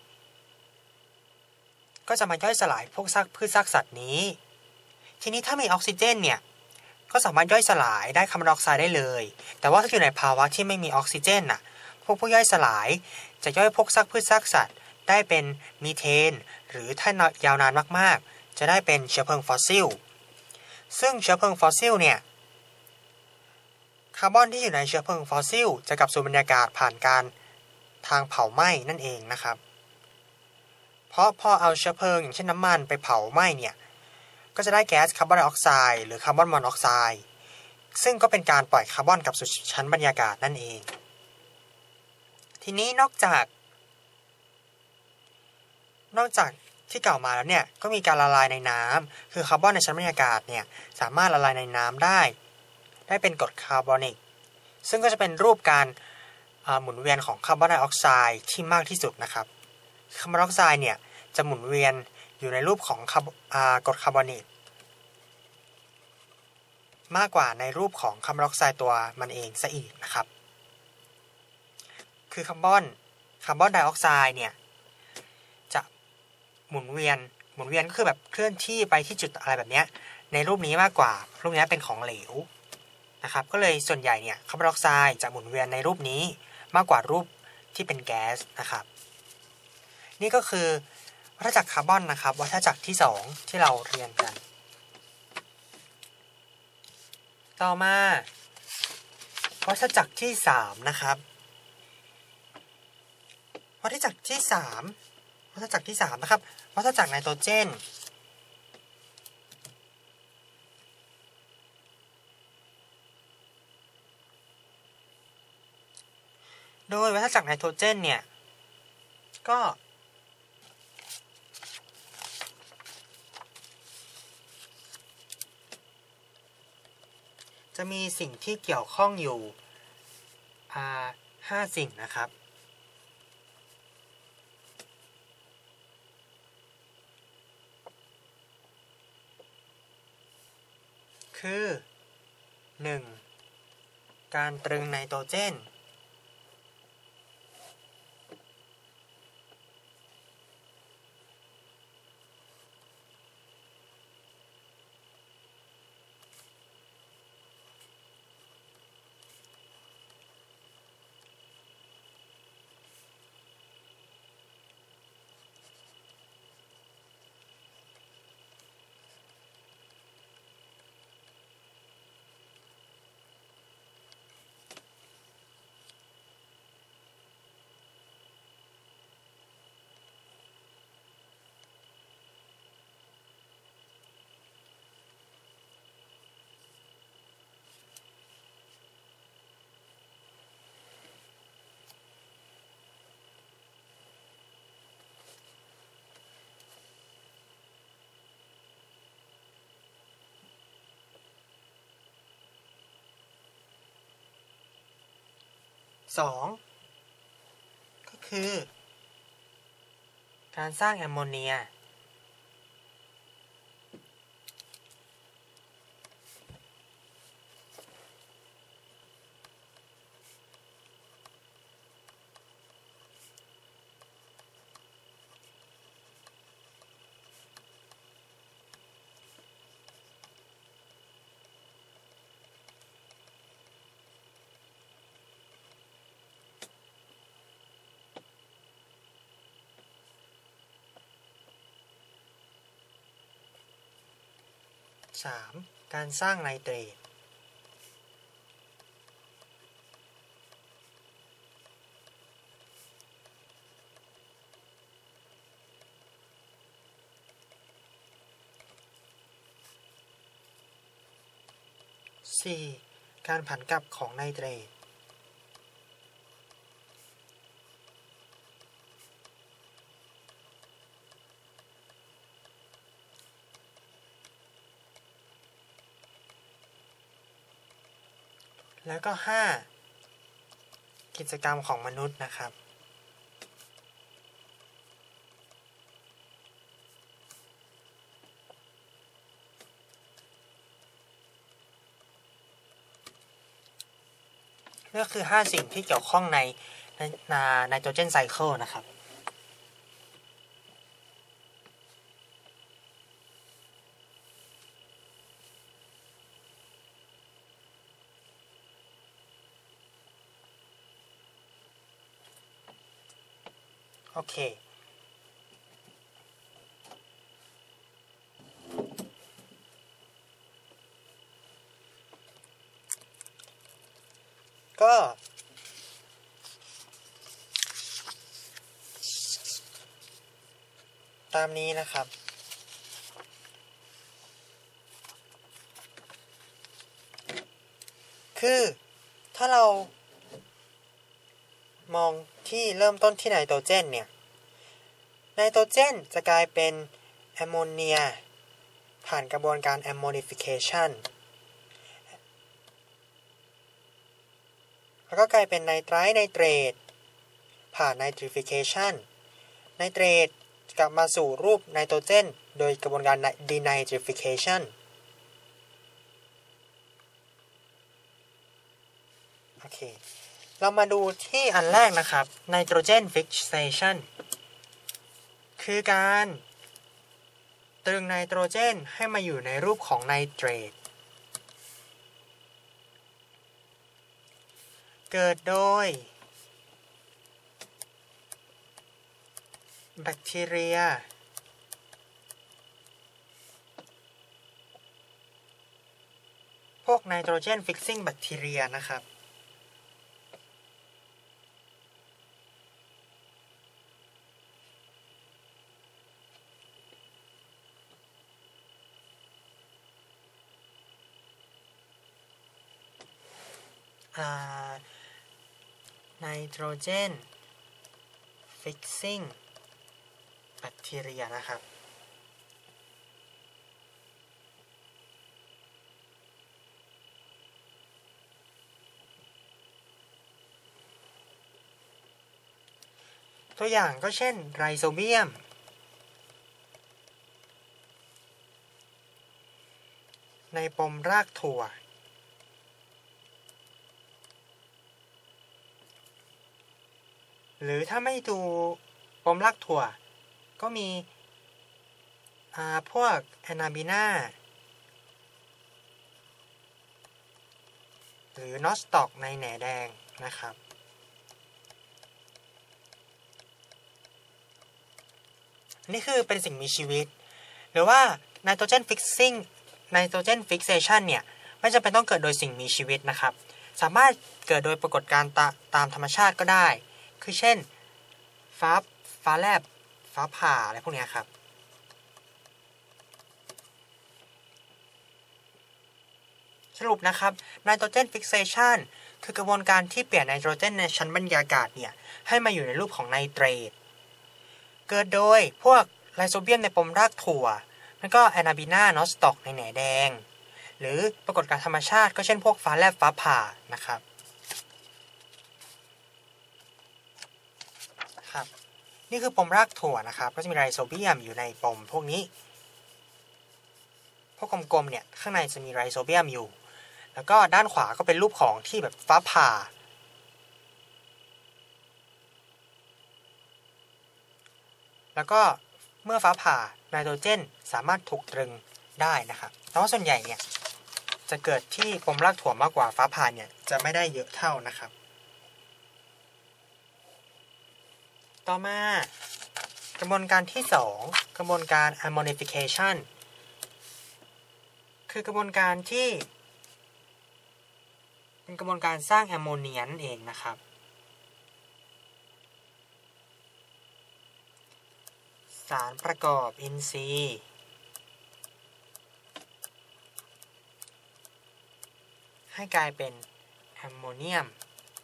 Speaker 2: ก็จะมาย่อยสลายพวกซากพืชซากสัตว์นี้ทีนี้ถ้ามีออกซิเจนเนี่ยก็สามารถย่อยสลายได้คาร์บอนไดออกไซด์ได้เลยแต่ว่าถ้าอยู่ในภาวะที่ไม่มีออกซิเจนน่ะพวกผู้ย่อยสลายจะย่อยพวกซากพืชซากสัตว์ได้เป็นมีเทนหรือถ้ายาวนานมากๆจะได้เป็นเชื้อเพลิงฟอสซิลซึ่งเชื้อเพลิงฟอสซิลเนี่ยคาร์บอนที่อยู่ในเชื้อเพลิงฟอสซิลจะกลับสู่บรรยากาศผ่านการทางเผาไหม้นั่นเองนะครับเพราะพอเอาเชื้อเพลิงอย่างเช่นน้ำมันไปเผาไหม้เนี่ยก็จะได้แก๊สคาร์บอนไดออกไซด์หรือคาร์บอนมอนอกไซด์ซึ่งก็เป็นการปล่อยคาร์บอนกลับสู่ชั้นบรรยากาศนั่นเองทีนี้นอกจากนอกจากที่กล่าวมาแล้วเนี่ยก็มีการละลายในน้ำคือคาร์บอนในชั้นบรรยากาศเนี่ยสามารถละลายในน้ำได้ได้เป็นกรดคาร์บอนิกซึ่งก็จะเป็นรูปการหมุนเวียนของคาร์บอนไดออกไซด์ที่มากที่สุดนะครับคาร์บอนไดออกไซด์เนี่ยจะหมุนเวียนอยู่ในรูปของกรดคาร์บอนิกมากกว่าในรูปของคาร์บอนไดออกไซด์ตัวมันเองซะอีกนะครับคือคาร์บอนคาร์บอนไดออกไซด์เนี่ยจะหมุนเวียนหมุนเวียนก็คือแบบเคลื่อนที่ไปที่จุดอะไรแบบนี้ในรูปนี้มากกว่ารูปนี้เป็นของเหลวนะครับก็เลยส่วนใหญ่เนี่ยคาร์บอนไดออกไซด์จะหมุนเวียนในรูปนี้มากกว่ารูปที่เป็นแก๊สนะครับนี่ก็คือวัฏจักรคาร์บอนนะครับวัฏจักรที่สองที่เราเรียนกันต่อมาวัฏจักรที่สามนะครับวัฏจักรที่สามวัฏจักรที่สามนะครับวัฏจักรไนโตรเจนโดยวัฏจักรไนโตรเจนเนี่ยก็จะมีสิ่งที่เกี่ยวข้องอยู่อ่าห้าสิ่งนะครับคือหนึ่งการตรึงไนโตรเจนสองก็คือการสร้างแอมโมเนียสามการสร้างไนเตรตสี่การผันกลับของไนเตรตแล้วก็ห้ากิจกรรมของมนุษย์นะครับนี่คือห้าสิ่งที่เกี่ยวข้องในในไนโตรเจนไซเคิลนะครับโอเคก็ตามนี้นะครับคือถ้าเรามองที่เริ่มต้นที่ไนโตรเจนเนี่ยไนโตรเจนจะกลายเป็นแอมโมเนียผ่านกระบวนการแอมโมนิฟิเคชันแล้วก็กลายเป็นไนไตรท์ไนเตรตผ่านไนตริฟิเคชันไนเตรตกลับมาสู่รูปไนโตรเจนโดยกระบวนการดีไนตริฟิเคชันโอเคเรามาดูที่อันแรกนะครับไนโตรเจนฟิกเซชันคือการตรึงไนโตรเจนให้มาอยู่ในรูปของไนเตรตเกิดโดยแบคทีเรียพวกไนโตรเจนฟิกซิ่งแบคทีเรียนะครับไนโตรเจนฟิกซิ่งแบคทีเรียนะครับตัวอย่างก็เช่นไรโซเบียมในปมรากถั่วหรือถ้าไม่ดูปมรากถั่วก็มีอ่าพวกแอนาบิน่าหรือนอสตอกในแหน่แดงนะครับนี่คือเป็นสิ่งมีชีวิตหรือว่าไนโตรเจนฟิกซิ่งไนโตรเจนฟิกเซชันเนี่ยไม่จำเป็นต้องเกิดโดยสิ่งมีชีวิตนะครับสามารถเกิดโดยปรากฏการณ์ตาตามธรรมชาติก็ได้คือเช่นฟ้าฟ้าแลบฟ้าผ่าอะไรพวกนี้ครับสรุปนะครับไนโตรเจนฟิกเซชันคือกระบวนการที่เปลี่ยนไนโตรเจนในชั้นบรรยากาศเนี่ยให้มาอยู่ในรูปของไนเตรตเกิดโดยพวกไลโซเบียมในปมรากถั่วแล้วก็แอนาบิน่านอสตอกในแหน่แดงหรือปรากฏการณ์ธรรมชาติก็เช่นพวกฟ้าแลบฟ้าผ่านะครับครับนี่คือปมรากถั่วนะครับก็จะมีไรโซเบียมอยู่ในปมพวกนี้พวกกลมๆเนี่ยข้างในจะมีไรโซเบียมอยู่แล้วก็ด้านขวาก็เป็นรูปของที่แบบฟ้าผ่าแล้วก็เมื่อฟ้าผ่าไนโตรเจนสามารถถูกตรึงได้นะครับแต่ว่าส่วนใหญ่เนี่ยจะเกิดที่ปมรากถั่วมากกว่าฟ้าผ่าเนี่ยจะไม่ได้เยอะเท่านะครับต่อมากระบวนการที่สองกระบวนการ ammonification คือกระบวนการที่เป็นกระบวนการสร้างแอมโมเนียนั่นเองนะครับสารประกอบอินทรีย์ให้กลายเป็นแอมโมเนียม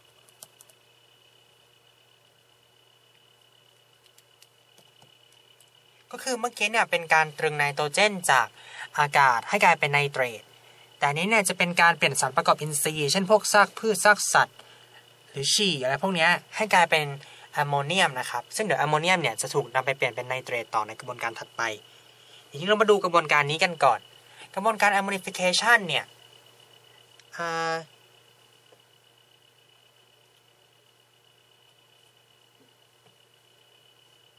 Speaker 2: ก็คือเมื่อกี้เนี่ยเป็นการตรึงไนโตรเจนจากอากาศให้กลายเป็นไนเตรตแต่อันนี้เนี่ยจะเป็นการเปลี่ยนสารประกอบอินทรีย์เช่นพวกซากพืชซากสัตว์หรือฉี่อะไรพวกนี้ให้กลายเป็นแอมโมเนียมนะครับซึ่งเดี๋ยวแอมโมเนียมเนี่ยจะถูกนำไปเปลี่ยนเป็นไนเตรตต่อในกระบวนการถัดไปทีนี้เรามาดูกระบวนการนี้กันก่อนกระบวนการ ammonification เนี่ย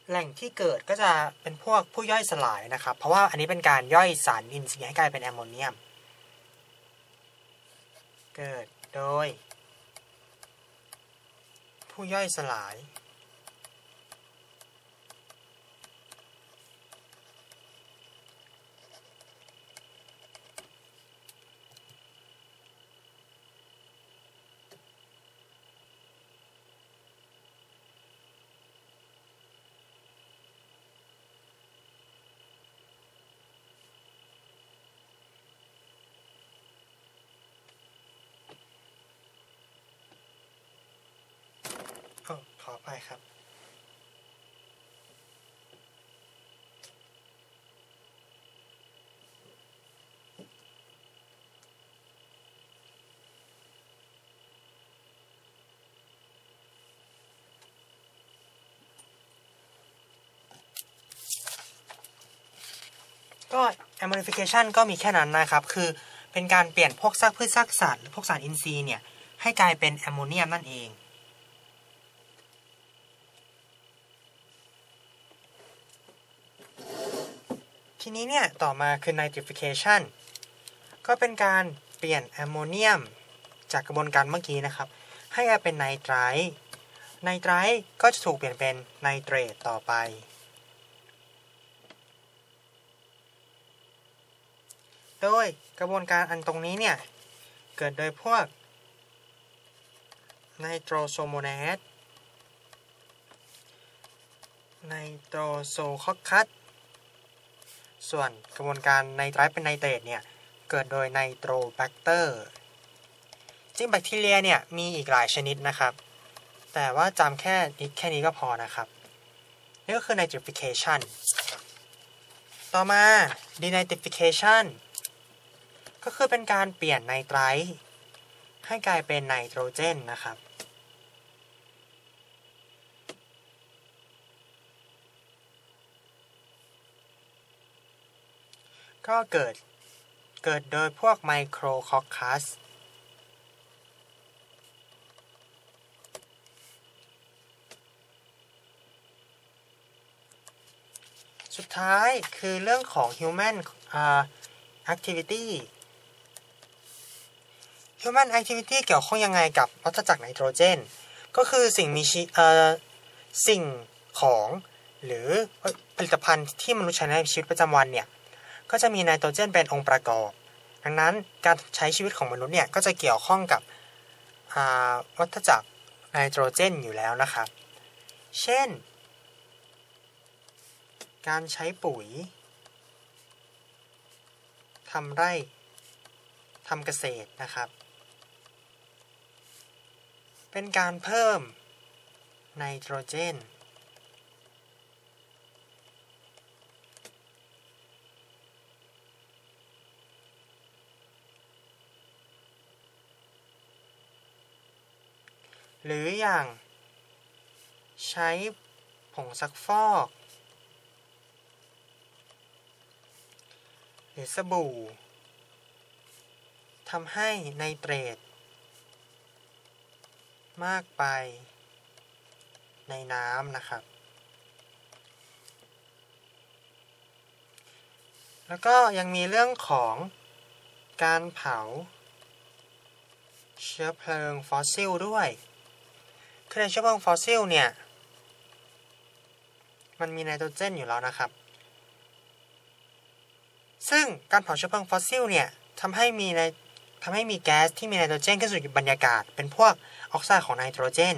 Speaker 2: แหล่งที่เกิดก็จะเป็นพวกผู้ย่อยสลายนะครับเพราะว่าอันนี้เป็นการย่อยสารอินทรีย์ให้กลายเป็นแอมโมเนียมเกิดโดยผู้ย่อยสลายขออภัยครับก็ ammonification ก็มีแค่นั้นนะครับคือเป็นการเปลี่ยนพวกซากพืชซากสัตว์หรือพวกสารอินทรีย์เนี่ยให้กลายเป็นแอมโมเนียมนั่นเองทีนี้เนี่ยต่อมาคือ nitrification ก็เป็นการเปลี่ยนแอมโมเนียมจากกระบวนการเมื่อกี้นะครับให้กลายเป็นไนไตรท์ไนไตรท์ก็จะถูกเปลี่ยนเป็นไนเตรตต่อไปโดยกระบวนการอันตรงนี้เนี่ยเกิดโดยพวกไนโตรโซโมแนสไนโตรโซคอคคัสส่วนกระบวนการไนไตรท์เป็นไนเตรตเนี่ยเกิดโดยไนโตรแบคเตอร์จริงแบคทีเรียเนี่ยมีอีกหลายชนิดนะครับแต่ว่าจำแค่แค่นี้ก็พอนะครับนี่ก็คือ nitrification ต่อมา denitrification ก็คือเป็นการเปลี่ยนไนไตรท์ให้กลายเป็นไนโตรเจนนะครับก็เกิดเกิดโดยพวกไมโครคอคคัสสุดท้ายคือเรื่องของ human uh, activity human activity เกี่ยวข้องยังไงกับวัฏจักรไนโตรเจนก็คือสิ่งมีชีเอ่อสิ่งของหรือผลิตภัณฑ์ที่มนุษย์ใช้ในชีวิตประจำวันเนี่ยก็จะมีไนโตรเจนเป็นองค์ประกอบดังนั้นการใช้ชีวิตของมนุษย์เนี่ยก็จะเกี่ยวข้องกับวัฏจักรไนโตรเจนอยู่แล้วนะครับเช่นการใช้ปุ๋ยทำไร่ทำเกษตรนะครับเป็นการเพิ่มไนโตรเจนหรืออย่างใช้ผงซักฟอกหรือสบู่ทำให้ไนเตรตมากไปในน้ำนะครับแล้วก็ยังมีเรื่องของการเผาเชื้อเพลิงฟอสซิลด้วยคือในเชื้อเพลิงฟอสซิลเนี่ยมันมีไนโตรเจนอยู่แล้วนะครับซึ่งการเผาเชื้อเพลิงฟอสซิลเนี่ยทำให้มีในทำให้มีแก๊สที่มีไนโตรเจนขึ้นสู่บรรยากาศเป็นพวกออกไซด์ของไนโตรเจน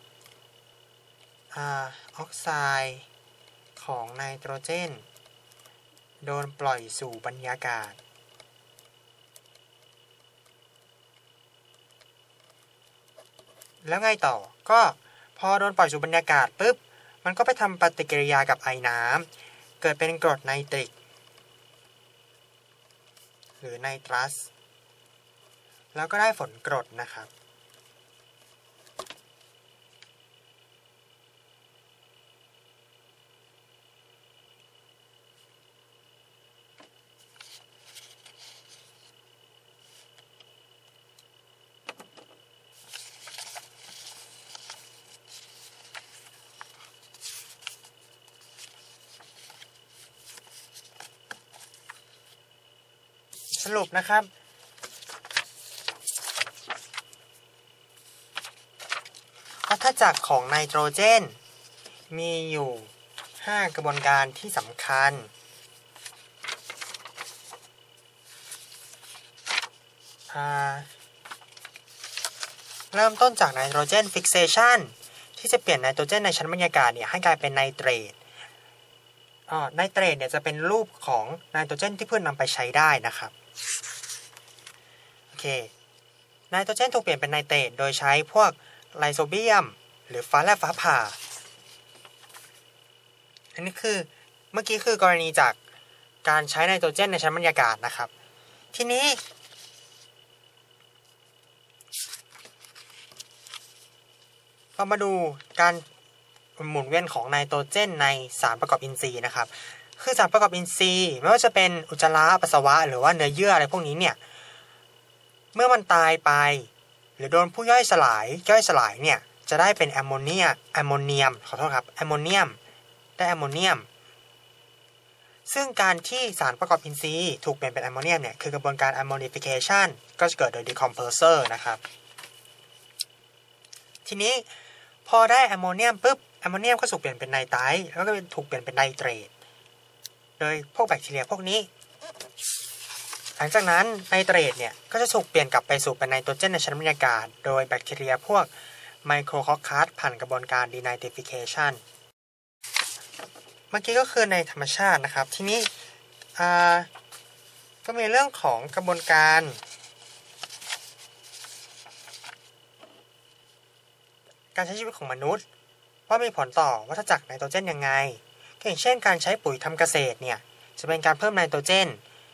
Speaker 2: อ่าออกไซด์ของไนโตรเจนโดนปล่อยสู่บรรยากาศแล้วไงต่อก็พอโดนปล่อยสู่บรรยากาศปุ๊บมันก็ไปทำปฏิกิริยากับไอน้ำเกิดเป็นกรดไนตริกหรือไนตรัสแล้วก็ได้ฝนกรดนะครับสรุปนะครับวัฏจักรของไนโตรเจนมีอยู่ห้ากระบวนการที่สำคัญเริ่มต้นจากไนโตรเจนฟิกเซชันที่จะเปลี่ยนไนโตรเจนในชั้นบรรยากาศเนี่ยให้กลายเป็นไนเตรตอ๋อไนเตรตเนี่ยจะเป็นรูปของไนโตรเจนที่พืชนำไปใช้ได้นะครับโอเคไนโตรเจนถูกเปลี่ยนเป็นไนเตรตโดยใช้พวกไลโซเบียมหรือฟ้าแลบฟ้าผ่าอันนี้คือเมื่อกี้คือกรณีจากการใช้ไนโตรเจนในชั้นบรรยากาศนะครับทีนี้เรามาดูการหมุนเวียนของไนโตรเจนในสารประกอบอินทรีย์นะครับคือสารประกอบอินทรีย์ไม่ว่าจะเป็นอุจจาระปัสสาวะหรือว่าเนื้อเยื่ออะไรพวกนี้เนี่ยเมื่อมันตายไปหรือโดนผู้ย่อยสลายย่อยสลายเนี่ยจะได้เป็นแอมโมเนียแอมโมเนียมขอโทษครับแอมโมเนียมได้แอมโมเนียมซึ่งการที่สารประกอบอินทรีย์ถูกเปลี่ยนเป็นแอมโมเนียมเนี่ยคือกระบวนการ ammonification ก็จะเกิดโดย decomposer นะครับทีนี้พอได้แอมโมเนียมปุ๊บแอมโมเนียมก็ถูกเปลี่ยนเป็นไนไตรท์แล้วก็ถูกเปลี่ยนเป็นไนเตรตโดยพวกแบคทีเรียพวกนี้หลังจากนั้นไนเตรตเนี่ยก็จะถูกเปลี่ยนกลับไปสู่เป็นไนโตรเจนในชั้นบรรยากาศโดยแบคทีเรียพวกไมโครคอคคัสผ่านกระบวนการ denitrification เมื่อกี้ก็คือในธรรมชาตินะครับทีนี้ก็มีเรื่องของกระบวนการการใช้ชีวิตของมนุษย์ว่ามีผลต่อวัฏจักรไนโตรเจนยังไงก็อย่างเช่นการใช้ปุ๋ยทำเกษตรเนี่ยจะเป็นการเพิ่มไนโตรเจน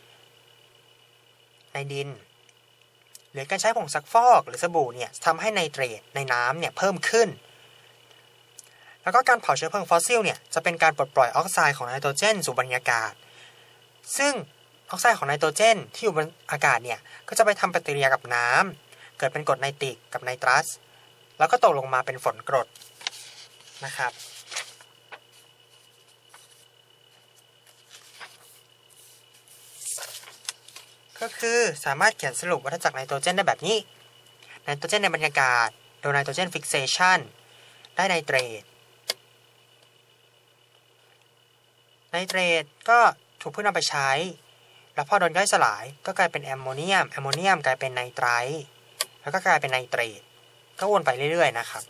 Speaker 2: ในดินหรือการใช้ผงซักฟอกหรือสบู่เนี่ยทำให้ไนเตรตในน้ำเนี่ยเพิ่มขึ้นแล้วก็การเผาเชื้อเพลิงฟอสซิลเนี่ยจะเป็นการปลดปล่อยออกไซด์ของไนโตรเจนสู่บรรยากาศซึ่งออกไซด์ของไนโตรเจนที่อยู่บนอากาศเนี่ยก็จะไปทำปฏิกิริยากับน้ำเกิดเป็นกรดไนตริกกับไนตรัสแล้วก็ตกลงมาเป็นฝนกรดนะครับก็คือสามารถเขียนสรุปวัฏจักรไนโตรเจนได้แบบนี้ไนโตรเจนในบรรยากาศโดยไนโตรเจนฟิกเซชันได้ไนเตรตไนเตรตก็ถูกพืชนำไปใช้แล้วพอโดนย่อยสลายก็กลายเป็นแอมโมเนียมแอมโมเนียมกลายเป็นไนไตรท์แล้วก็กลายเป็นไนเตรตก็วนไปเรื่อยๆนะครับ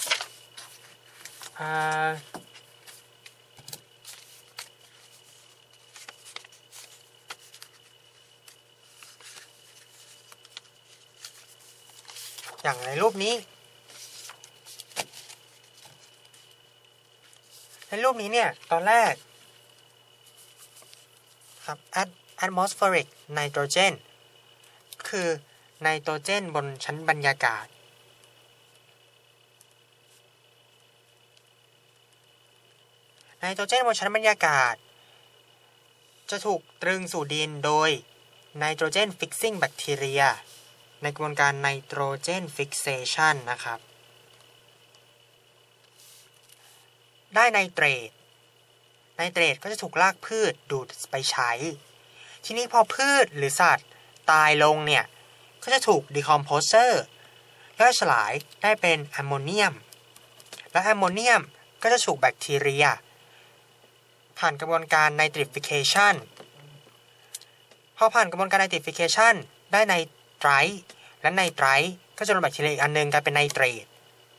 Speaker 2: อย่างในรูปนี้ในรูปนี้เนี่ยตอนแรกครับ atmospheric nitrogen คือไนโตรเจนบนชั้นบรรยากาศไนโตรเจนบนชั้นบรรยากาศจะถูกตรึงสู่ดินโดยไนโตรเจนฟิกซิ่งแบคทีเรียในกระบวนการไนโตรเจนฟิกเซชันนะครับได้ไนเตรตไนเตรตก็จะถูกรากพืชดูดไปใช้ทีนี้พอพืชหรือสัตว์ตายลงเนี่ยก็จะถูก decomposer ย่อยสลายได้เป็นแอมโมเนียมและแอมโมเนียมก็จะถูกแบคทีเรียผ่านกระบวนการ nitrification พอผ่านกระบวนการ nitrification ได้ไนไตรท์และไนไตรท์ก็จะโดนแบคทีเรียอีกอันนึงกลายเป็นไนเตรต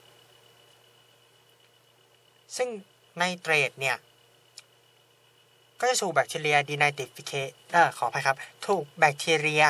Speaker 2: ซึ่งไนเตรตเนี่ยก็จะถูกแบคทีเรีย denitrification เอ่อขออภัยครับถูกแบคทีเรีย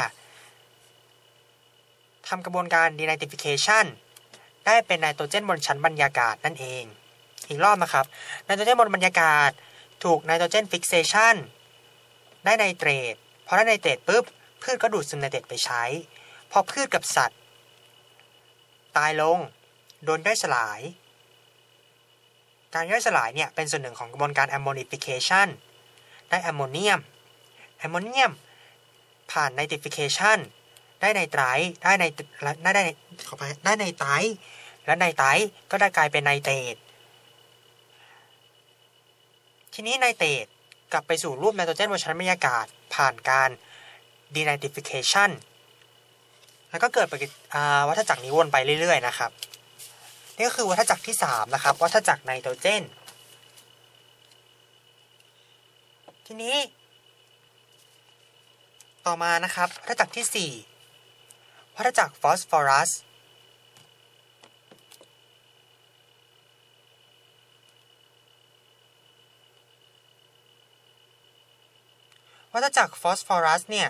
Speaker 2: ทำกระบวนการ denitrification ได้เป็นไนโตรเจนบนชั้นบรรยากาศนั่นเองอีกรอบนะครับไนโตรเจนบนบรรยากาศถูกไนโตรเจนฟิกเซชันได้ไนเตรตพอได้ไนเตรตปุ๊บพืชก็ดูดซึมไนเตรตไปใช้พอพืชกับสัตว์ตายลงโดนย่อยสลายการย่อยสลายเนี่ยเป็นส่วนหนึ่งของกระบวนการ ammonification ได้แอมโมเนียมแอมโมเนียมผ่าน nitrification ได้ไนไตรท์ได้ไนได้ได้ขอไปได้ไนไตรท์และไนไตรท์ก็ได้กลายเป็นไนเตรตทีนี้ไนเตรตกลับไปสู่รูปไนโตรเจนบนชั้นบรรยากาศผ่านการ denitrification แล้วก็เกิดปฏิวัฏจักรนี้วนไปเรื่อยๆนะครับนี่ก็คือวัฏจักรที่สามนะครับวัฏจักรไนโตรเจนทีนี้ต่อมานะครับวัฏจักรที่สี่วัฏจักรฟอสฟอรัสวัฏจักรฟอสฟอรัสเนี่ย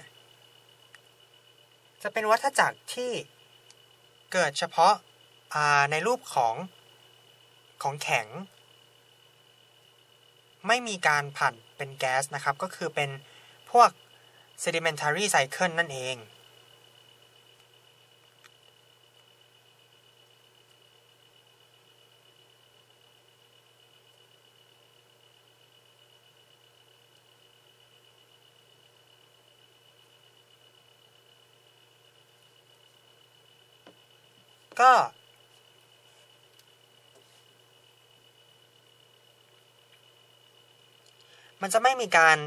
Speaker 2: จะเป็นวัฏจักรที่เกิดเฉพาะในรูปของของแข็งไม่มีการผ่านเป็นแก๊สนะครับก็คือเป็นพวก sedimentary cycle นั่นเองก็มันจะไม่มีการ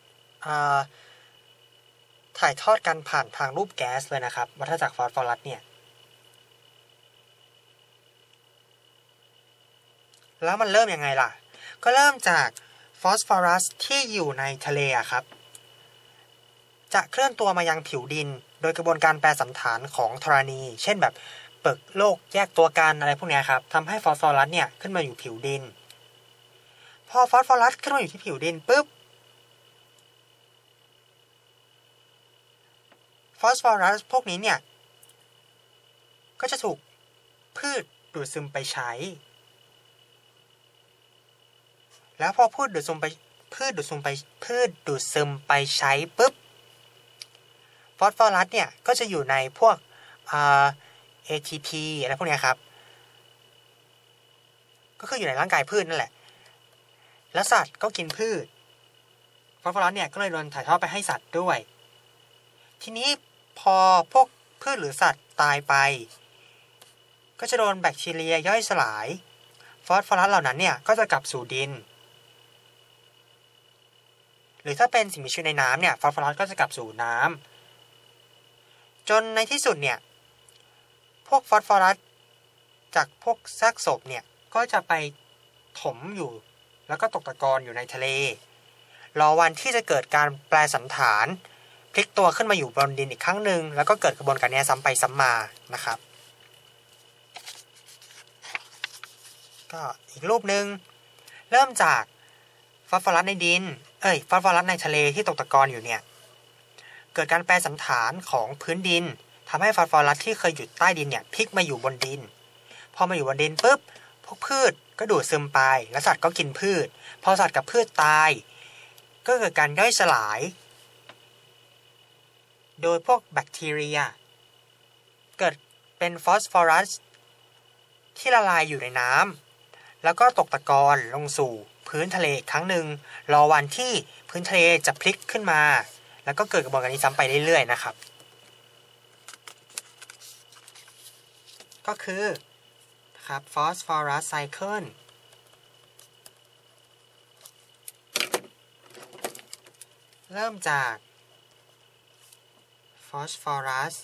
Speaker 2: ถ่ายทอดกันผ่านทางรูปแก๊สเลยนะครับวัฏจักรฟอสฟอรัสเนี่ยแล้วมันเริ่มยังไงล่ะก็เริ่มจากฟอสฟอรัสที่อยู่ในทะเลครับจะเคลื่อนตัวมายังผิวดินโดยกระบวนการแปรสันฐานของธรณีเช่นแบบเปลือกโลกแยกตัวกันอะไรพวกนี้ครับทำให้ฟอสฟอรัสเนี่ยขึ้นมาอยู่ผิวดินพอฟอสฟอรัสขึ้นมาอยู่ที่ผิวดินปุ๊บฟอสฟอรัสพวกนี้เนี่ยก็จะถูกพืชดูดซึมไปใช้แล้วพอพืชดูดซึมไปพืชดูดซึมไปพืชดูดซึมไปใช้ปุ๊บฟอสฟอรัสเนี่ยก็จะอยู่ในพวกอ่า เอ ที พี อะไรพวกนี้ครับก็คืออยู่ในร่างกายพืชนั่นแหละแล้วสัตว์ก็กินพืชฟอสฟอรัสเนี่ยก็เลยโดนถ่ายทอดไปให้สัตว์ด้วยทีนี้พอพวกพืชหรือสัตว์ตายไปก็จะโดนแบคทีเรียย่อยสลายฟอสฟอรัสเหล่านั้นเนี่ยก็จะกลับสู่ดินหรือถ้าเป็นสิ่งมีชีวิตในน้ำเนี่ยฟอสฟอรัสก็จะกลับสู่น้ำจนในที่สุดเนี่ยพวกฟอสฟอรัสจากพวกซากศพเนี่ยก็จะไปถมอยู่แล้วก็ตกตะกอนอยู่ในทะเลรอวันที่จะเกิดการแปลสันฐานพลิกตัวขึ้นมาอยู่บนดินอีกครั้งหนึ่งแล้วก็เกิดกระบวนการนี้ซ้ำไปซ้ำมานะครับก็อีกรูปหนึ่งเริ่มจากฟอสฟอรัสในดินเอ้ยฟอสฟอรัสในทะเลที่ตกตะกอนอยู่เนี่ยเกิดการแปลสันฐานของพื้นดินทำให้ฟอสฟอรัสที่เคยอยู่ใต้ดินเนี่ยพลิกมาอยู่บนดินพอมาอยู่บนดินปุ๊บพวกพืชก็ดูดซึมไปแล้วสัตว์ก็กินพืชพอสัตว์กับพืชตายก็เกิดการย่อยสลายโดยพวกแบคทีเรียเกิดเป็นฟอสฟอรัสที่ละลายอยู่ในน้ำแล้วก็ตกตะกอนลงสู่พื้นทะเลอีกครั้งหนึ่งรอวันที่พื้นทะเลจะพลิกขึ้นมาแล้วก็เกิดกระบวนการนี้ซ้ำไปเรื่อยๆนะครับก็คือครับฟอสฟอรัสไซเคิลเริ่มจากฟอสฟอรัส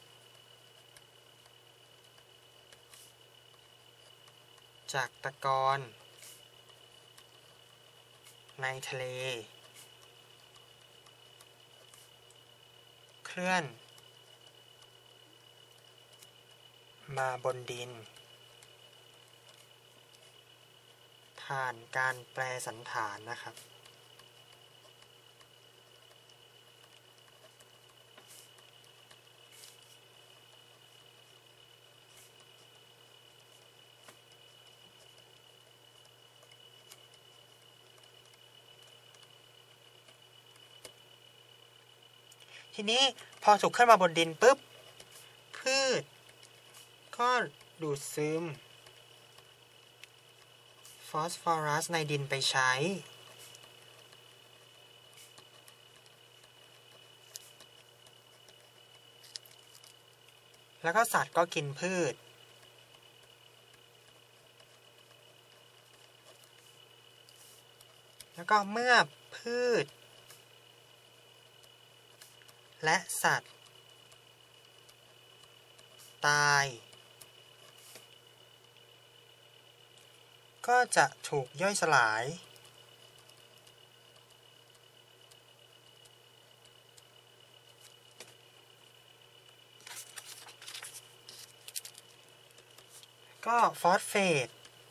Speaker 2: จากตะกอนในทะเลเคลื่อนมาบนดินผ่านการแปลสันฐานนะครับทีนี้พอถูกขึ้นมาบนดินปุ๊บพืชก็ดูดซึมฟอสฟอรัสในดินไปใช้แล้วก็สัตว์ก็กินพืชแล้วก็เมื่อพืชและสัตว์ตายก็จะถูกย่อยสลายก็ฟอสเฟต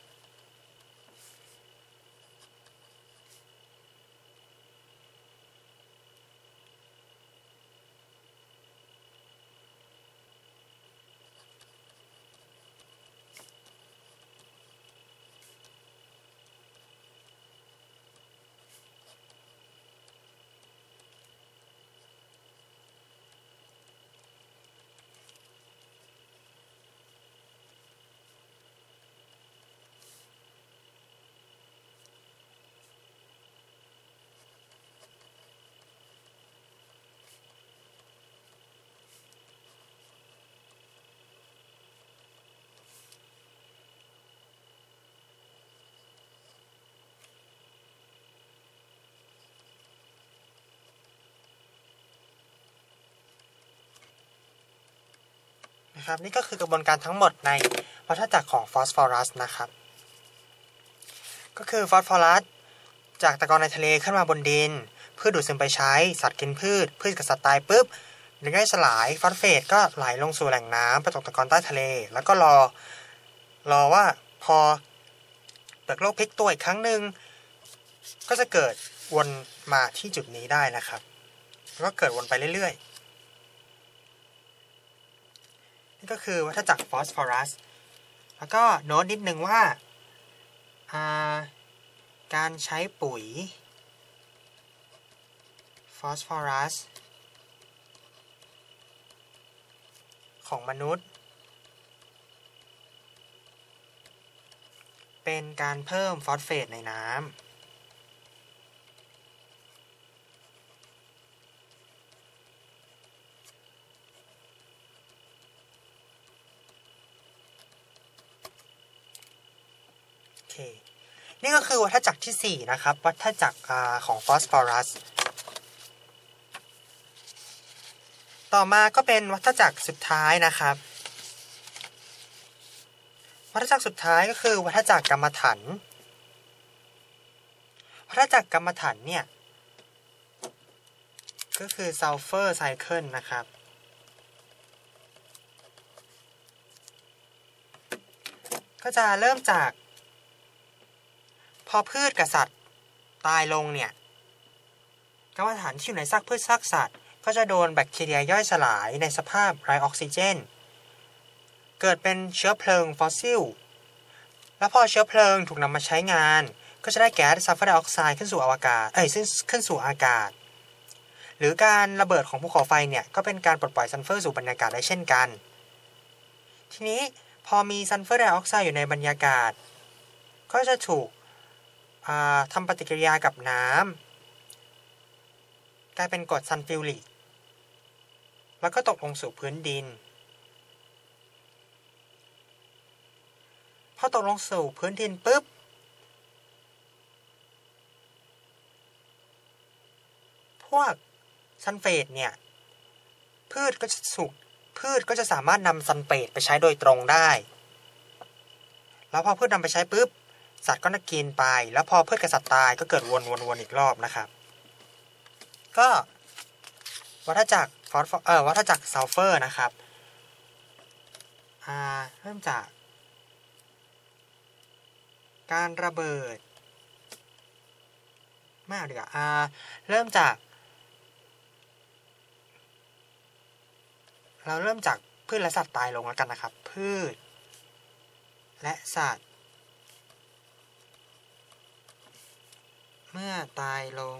Speaker 2: นะครับนี่ก็คือกระบวนการทั้งหมดในวัฏจักรของฟอสฟอรัสนะครับก็คือฟอสฟอรัสจากตะกอนในทะเลขึ้นมาบนดินพืชดูดซึมไปใช้สัตว์กินพืชพืชกับสัตว์ตายปุ๊บหรือย่อยสลายฟอสเฟตก็ไหลลงสู่แหล่งน้ำไปตกตะกอนใต้ทะเลแล้วก็รอรอว่าพอเปลือกโลกพลิกตัวอีกครั้งหนึ่งก็จะเกิดวนมาที่จุดนี้ได้นะครับแล้วก็เกิดวนไปเรื่อยๆก็คือวัฏจักรฟอสฟอรัสแล้วก็โน้ตนิดนึงว่าการใช้ปุ๋ยฟอสฟอรัสของมนุษย์เป็นการเพิ่มฟอสเฟตในน้ำนี่ก็คือวัฏจักรที่สี่นะครับวัฏจักรของฟอสฟอรัสต่อมาก็เป็นวัฏจักรสุดท้ายนะครับวัฏจักรสุดท้ายก็คือวัฏจักรกัมมันถันวัฏจักรกัมมันถันเนี่ยก็คือซัลเฟอร์ไซเคิลนะครับก็จะเริ่มจากพอพืชกับสัตว์ตายลงเนี่ยกัมมันถันที่อยู่ในซากพืชซากสัตว์ก็จะโดนแบคทีเรียย่อยสลายในสภาพไร้ออกซิเจนเกิดเป็นเชื้อเพลิงฟอสซิลแล้วพอเชื้อเพลิงถูกนำมาใช้งานก็จะได้แก๊สซัลเฟอร์ไดออกไซด์ขึ้นสู่อวกาศเอ้ยขึ้นสู่อากาศหรือการระเบิดของภูเขาไฟเนี่ยก็เป็นการปลดปล่อยซัลเฟอร์สู่บรรยากาศได้เช่นกันทีนี้พอมีซัลเฟอร์ไดออกไซด์อยู่ในบรรยากาศก็จะถูกทำปฏิกิริยากับน้ำกลายเป็นกรดซัลฟิวริกแล้วก็ตกลงสู่พื้นดินพอตกลงสู่พื้นดินปุ๊บพวกซัลเฟตเนี่ยพืชก็จะสุกพืชก็จะสามารถนำซัลเฟตไปใช้โดยตรงได้แล้วพอพืชนำไปใช้ปุ๊บสัตว์ก็น่ากินไปแล้วพอพืชกับสัตว์ตายก็เกิดวนๆๆอีกรอบนะครับก็วัฏจักรฟอสเอ่อวัฏจักรซัลเฟอร์นะครับอ่าเริ่มจากการระเบิดไม่เอาดีกว่าอ่าเริ่มจากเราเริ่มจากพืชและสัตว์ตายลงแล้วกันนะครับพืชและสัตว์เมื่อตายลง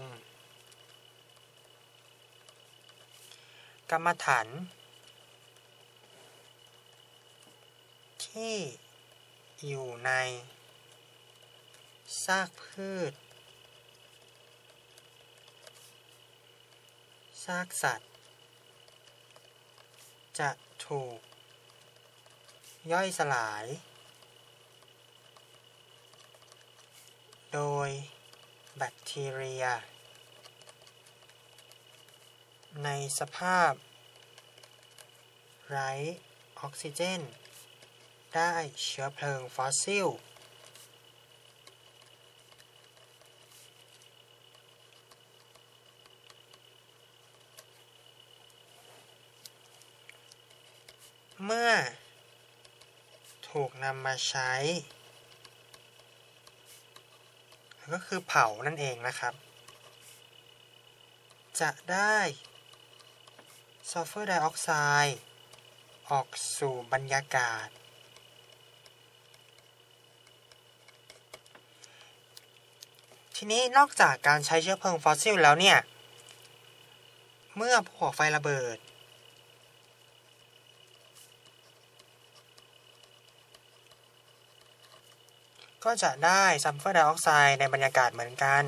Speaker 2: กัมมันถันที่อยู่ในซากพืชซากสัตว์จะถูกย่อยสลายโดยแบคทีเรียในสภาพไร้ออกซิเจนได้เชื้อเพลิงฟอสซิลเมื่อถูกนำมาใช้ก็คือเผานั่นเองนะครับจะได้ซัลเฟอร์ไดออกไซด์ออกสู่บรรยากาศทีนี้นอกจากการใช้เชื้อเพลิงฟอสซิลแล้วเนี่ยเมื่อภูเขาไฟระเบิดก็จะได้ซัลเฟอร์ไดออกไซด์ในบรรยากาศเหมือนกัน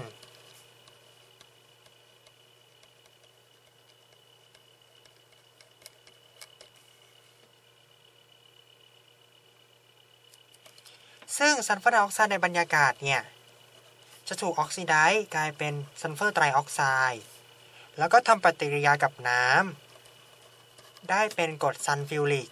Speaker 2: ซึ่งซัลเฟอร์ไดออกไซด์ในบรรยากาศเนี่ยจะถูกออกซิไดซ์กลายเป็นซัลเฟอร์ไตรออกไซด์แล้วก็ทำปฏิกิริยากับน้ำได้เป็นกรดซัลฟิวริก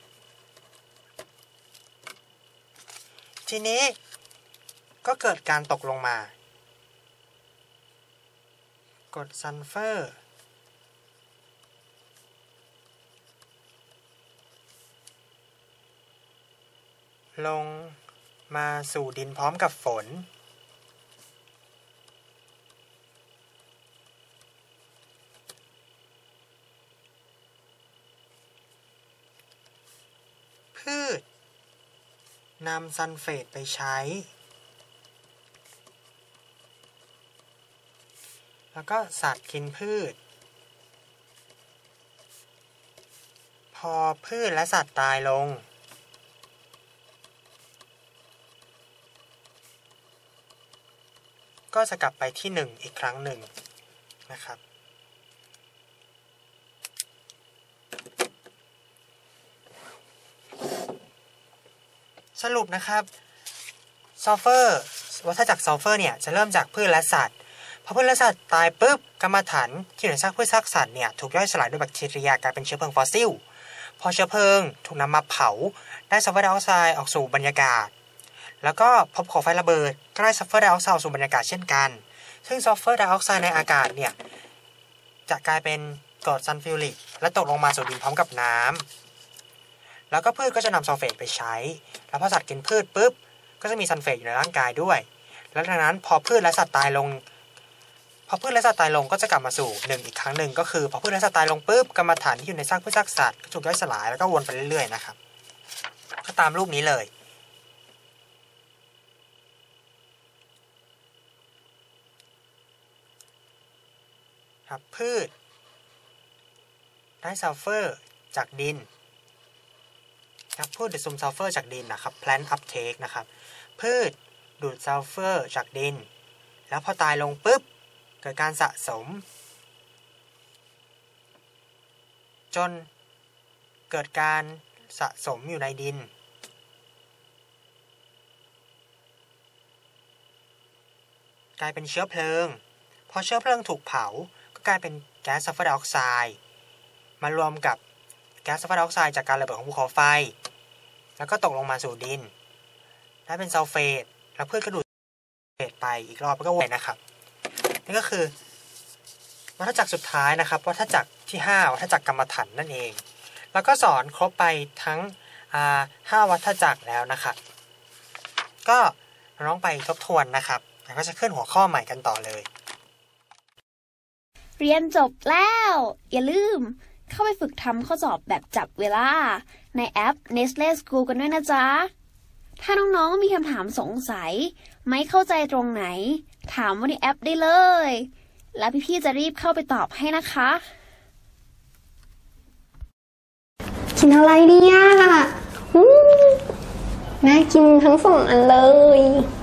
Speaker 2: ทีนี้ก็เกิดการตกลงมากรดซัลเฟอร์ลงมาสู่ดินพร้อมกับฝนพืชนำซัลเฟตไปใช้แล้วก็สัตว์กินพืชพอพืชและสัตว์ตายลงก็จะกลับไปที่หนึ่งอีกครั้งหนึ่งนะครับสรุปนะครับซัลเฟอร์วัฏจักรซัลเฟอร์เนี่ยจะเริ่มจากพืชและสัตว์พอพืชและสัตว์ตายปุ๊บกรรมฐานที่อยู่ในซากพืชซากสัตว์เนี่ยถูกย่อยสลายด้วยแบคทีเรียกลายเป็นเชื้อเพลิงฟอสซิลพอเชื้อเพลิงถูกนำมาเผาได้ซัลเฟอร์ไดออกไซด์ออกสู่บรรยากาศแล้วก็พอภูเขาไฟระเบิดก็ได้ซัลเฟอร์ไดออกไซด์ออกสู่บรรยากาศเช่นกันซึ่งซัลเฟอร์ไดออกไซด์ในอากาศเนี่ยจะกลายเป็นกรดซัลฟิวริกและตกลงมาสู่ดินพร้อมกับน้ำแล้วก็พืชก็จะนำซัลเฟตไปใช้แล้วพอสัตว์กินพืชปุ๊บก็จะมีซัลเฟตอยู่ในร่างกายด้วยแล้วดังนั้นพอพืชและสัตว์ตายลงพอพืชและสัตว์ตายลงก็จะกลับมาสู่หนึ่งอีกครั้งหนึ่งก็คือพอพืชและสัตว์ตายลงปุ๊บกรรมฐานที่อยู่ในซากพืชซากสัตว์ก็ถูกย่อยสลายแล้วก็วนไปเรื่อยๆนะครับก็ตามรูปนี้เลยครับพืชได้ซัลเฟอร์จากดินครับพืชดูดซึมซัลเฟอร์จากดินนะครับ plant uptake นะครับพืชดูดซัลเฟอร์จากดินแล้วพอตายลงปุ๊บเกิดการสะสมจนเกิดการสะสมอยู่ในดินกลายเป็นเชื้อเพลิงพอเชื้อเพลิงถูกเผาก็กลายเป็นแก๊สซัลเฟอร์ไดออกไซด์มารวมกับแก๊สซัลเฟอร์ไดออกไซด์จากการระเบิดของภูเขาไฟแล้วก็ตกลงมาสู่ดินได้เป็นซัลเฟตแล้วพืชก็ดูดซัลเฟตไปอีกรอบแล้วก็วนนะครับนี่ก็คือวัฏจักรสุดท้ายนะครับวัฏจักรที่ห้าวัฏจักรกรรมฐานนั่นเองแล้วก็สอนครบไปทั้งห้าวัฏจักรแล้วนะครับก็น้องไปทบทวนนะครับแล้วก็จะขึ้นหัวข้อใหม่กันต่อเลย
Speaker 1: เรียนจบแล้วอย่าลืมเข้าไปฝึกทำข้อสอบแบบจับเวลาในแอป Nestle School กันด้วยนะจ๊ะถ้าน้องๆมีคำถามสงสัยไม่เข้าใจตรงไหนถามว่าในแอปได้เลยแล้วพี่ๆจะรีบเข้าไปตอบให้นะคะ
Speaker 3: กินอะไรเนี่ยน่ากินทั้งสองอันเลย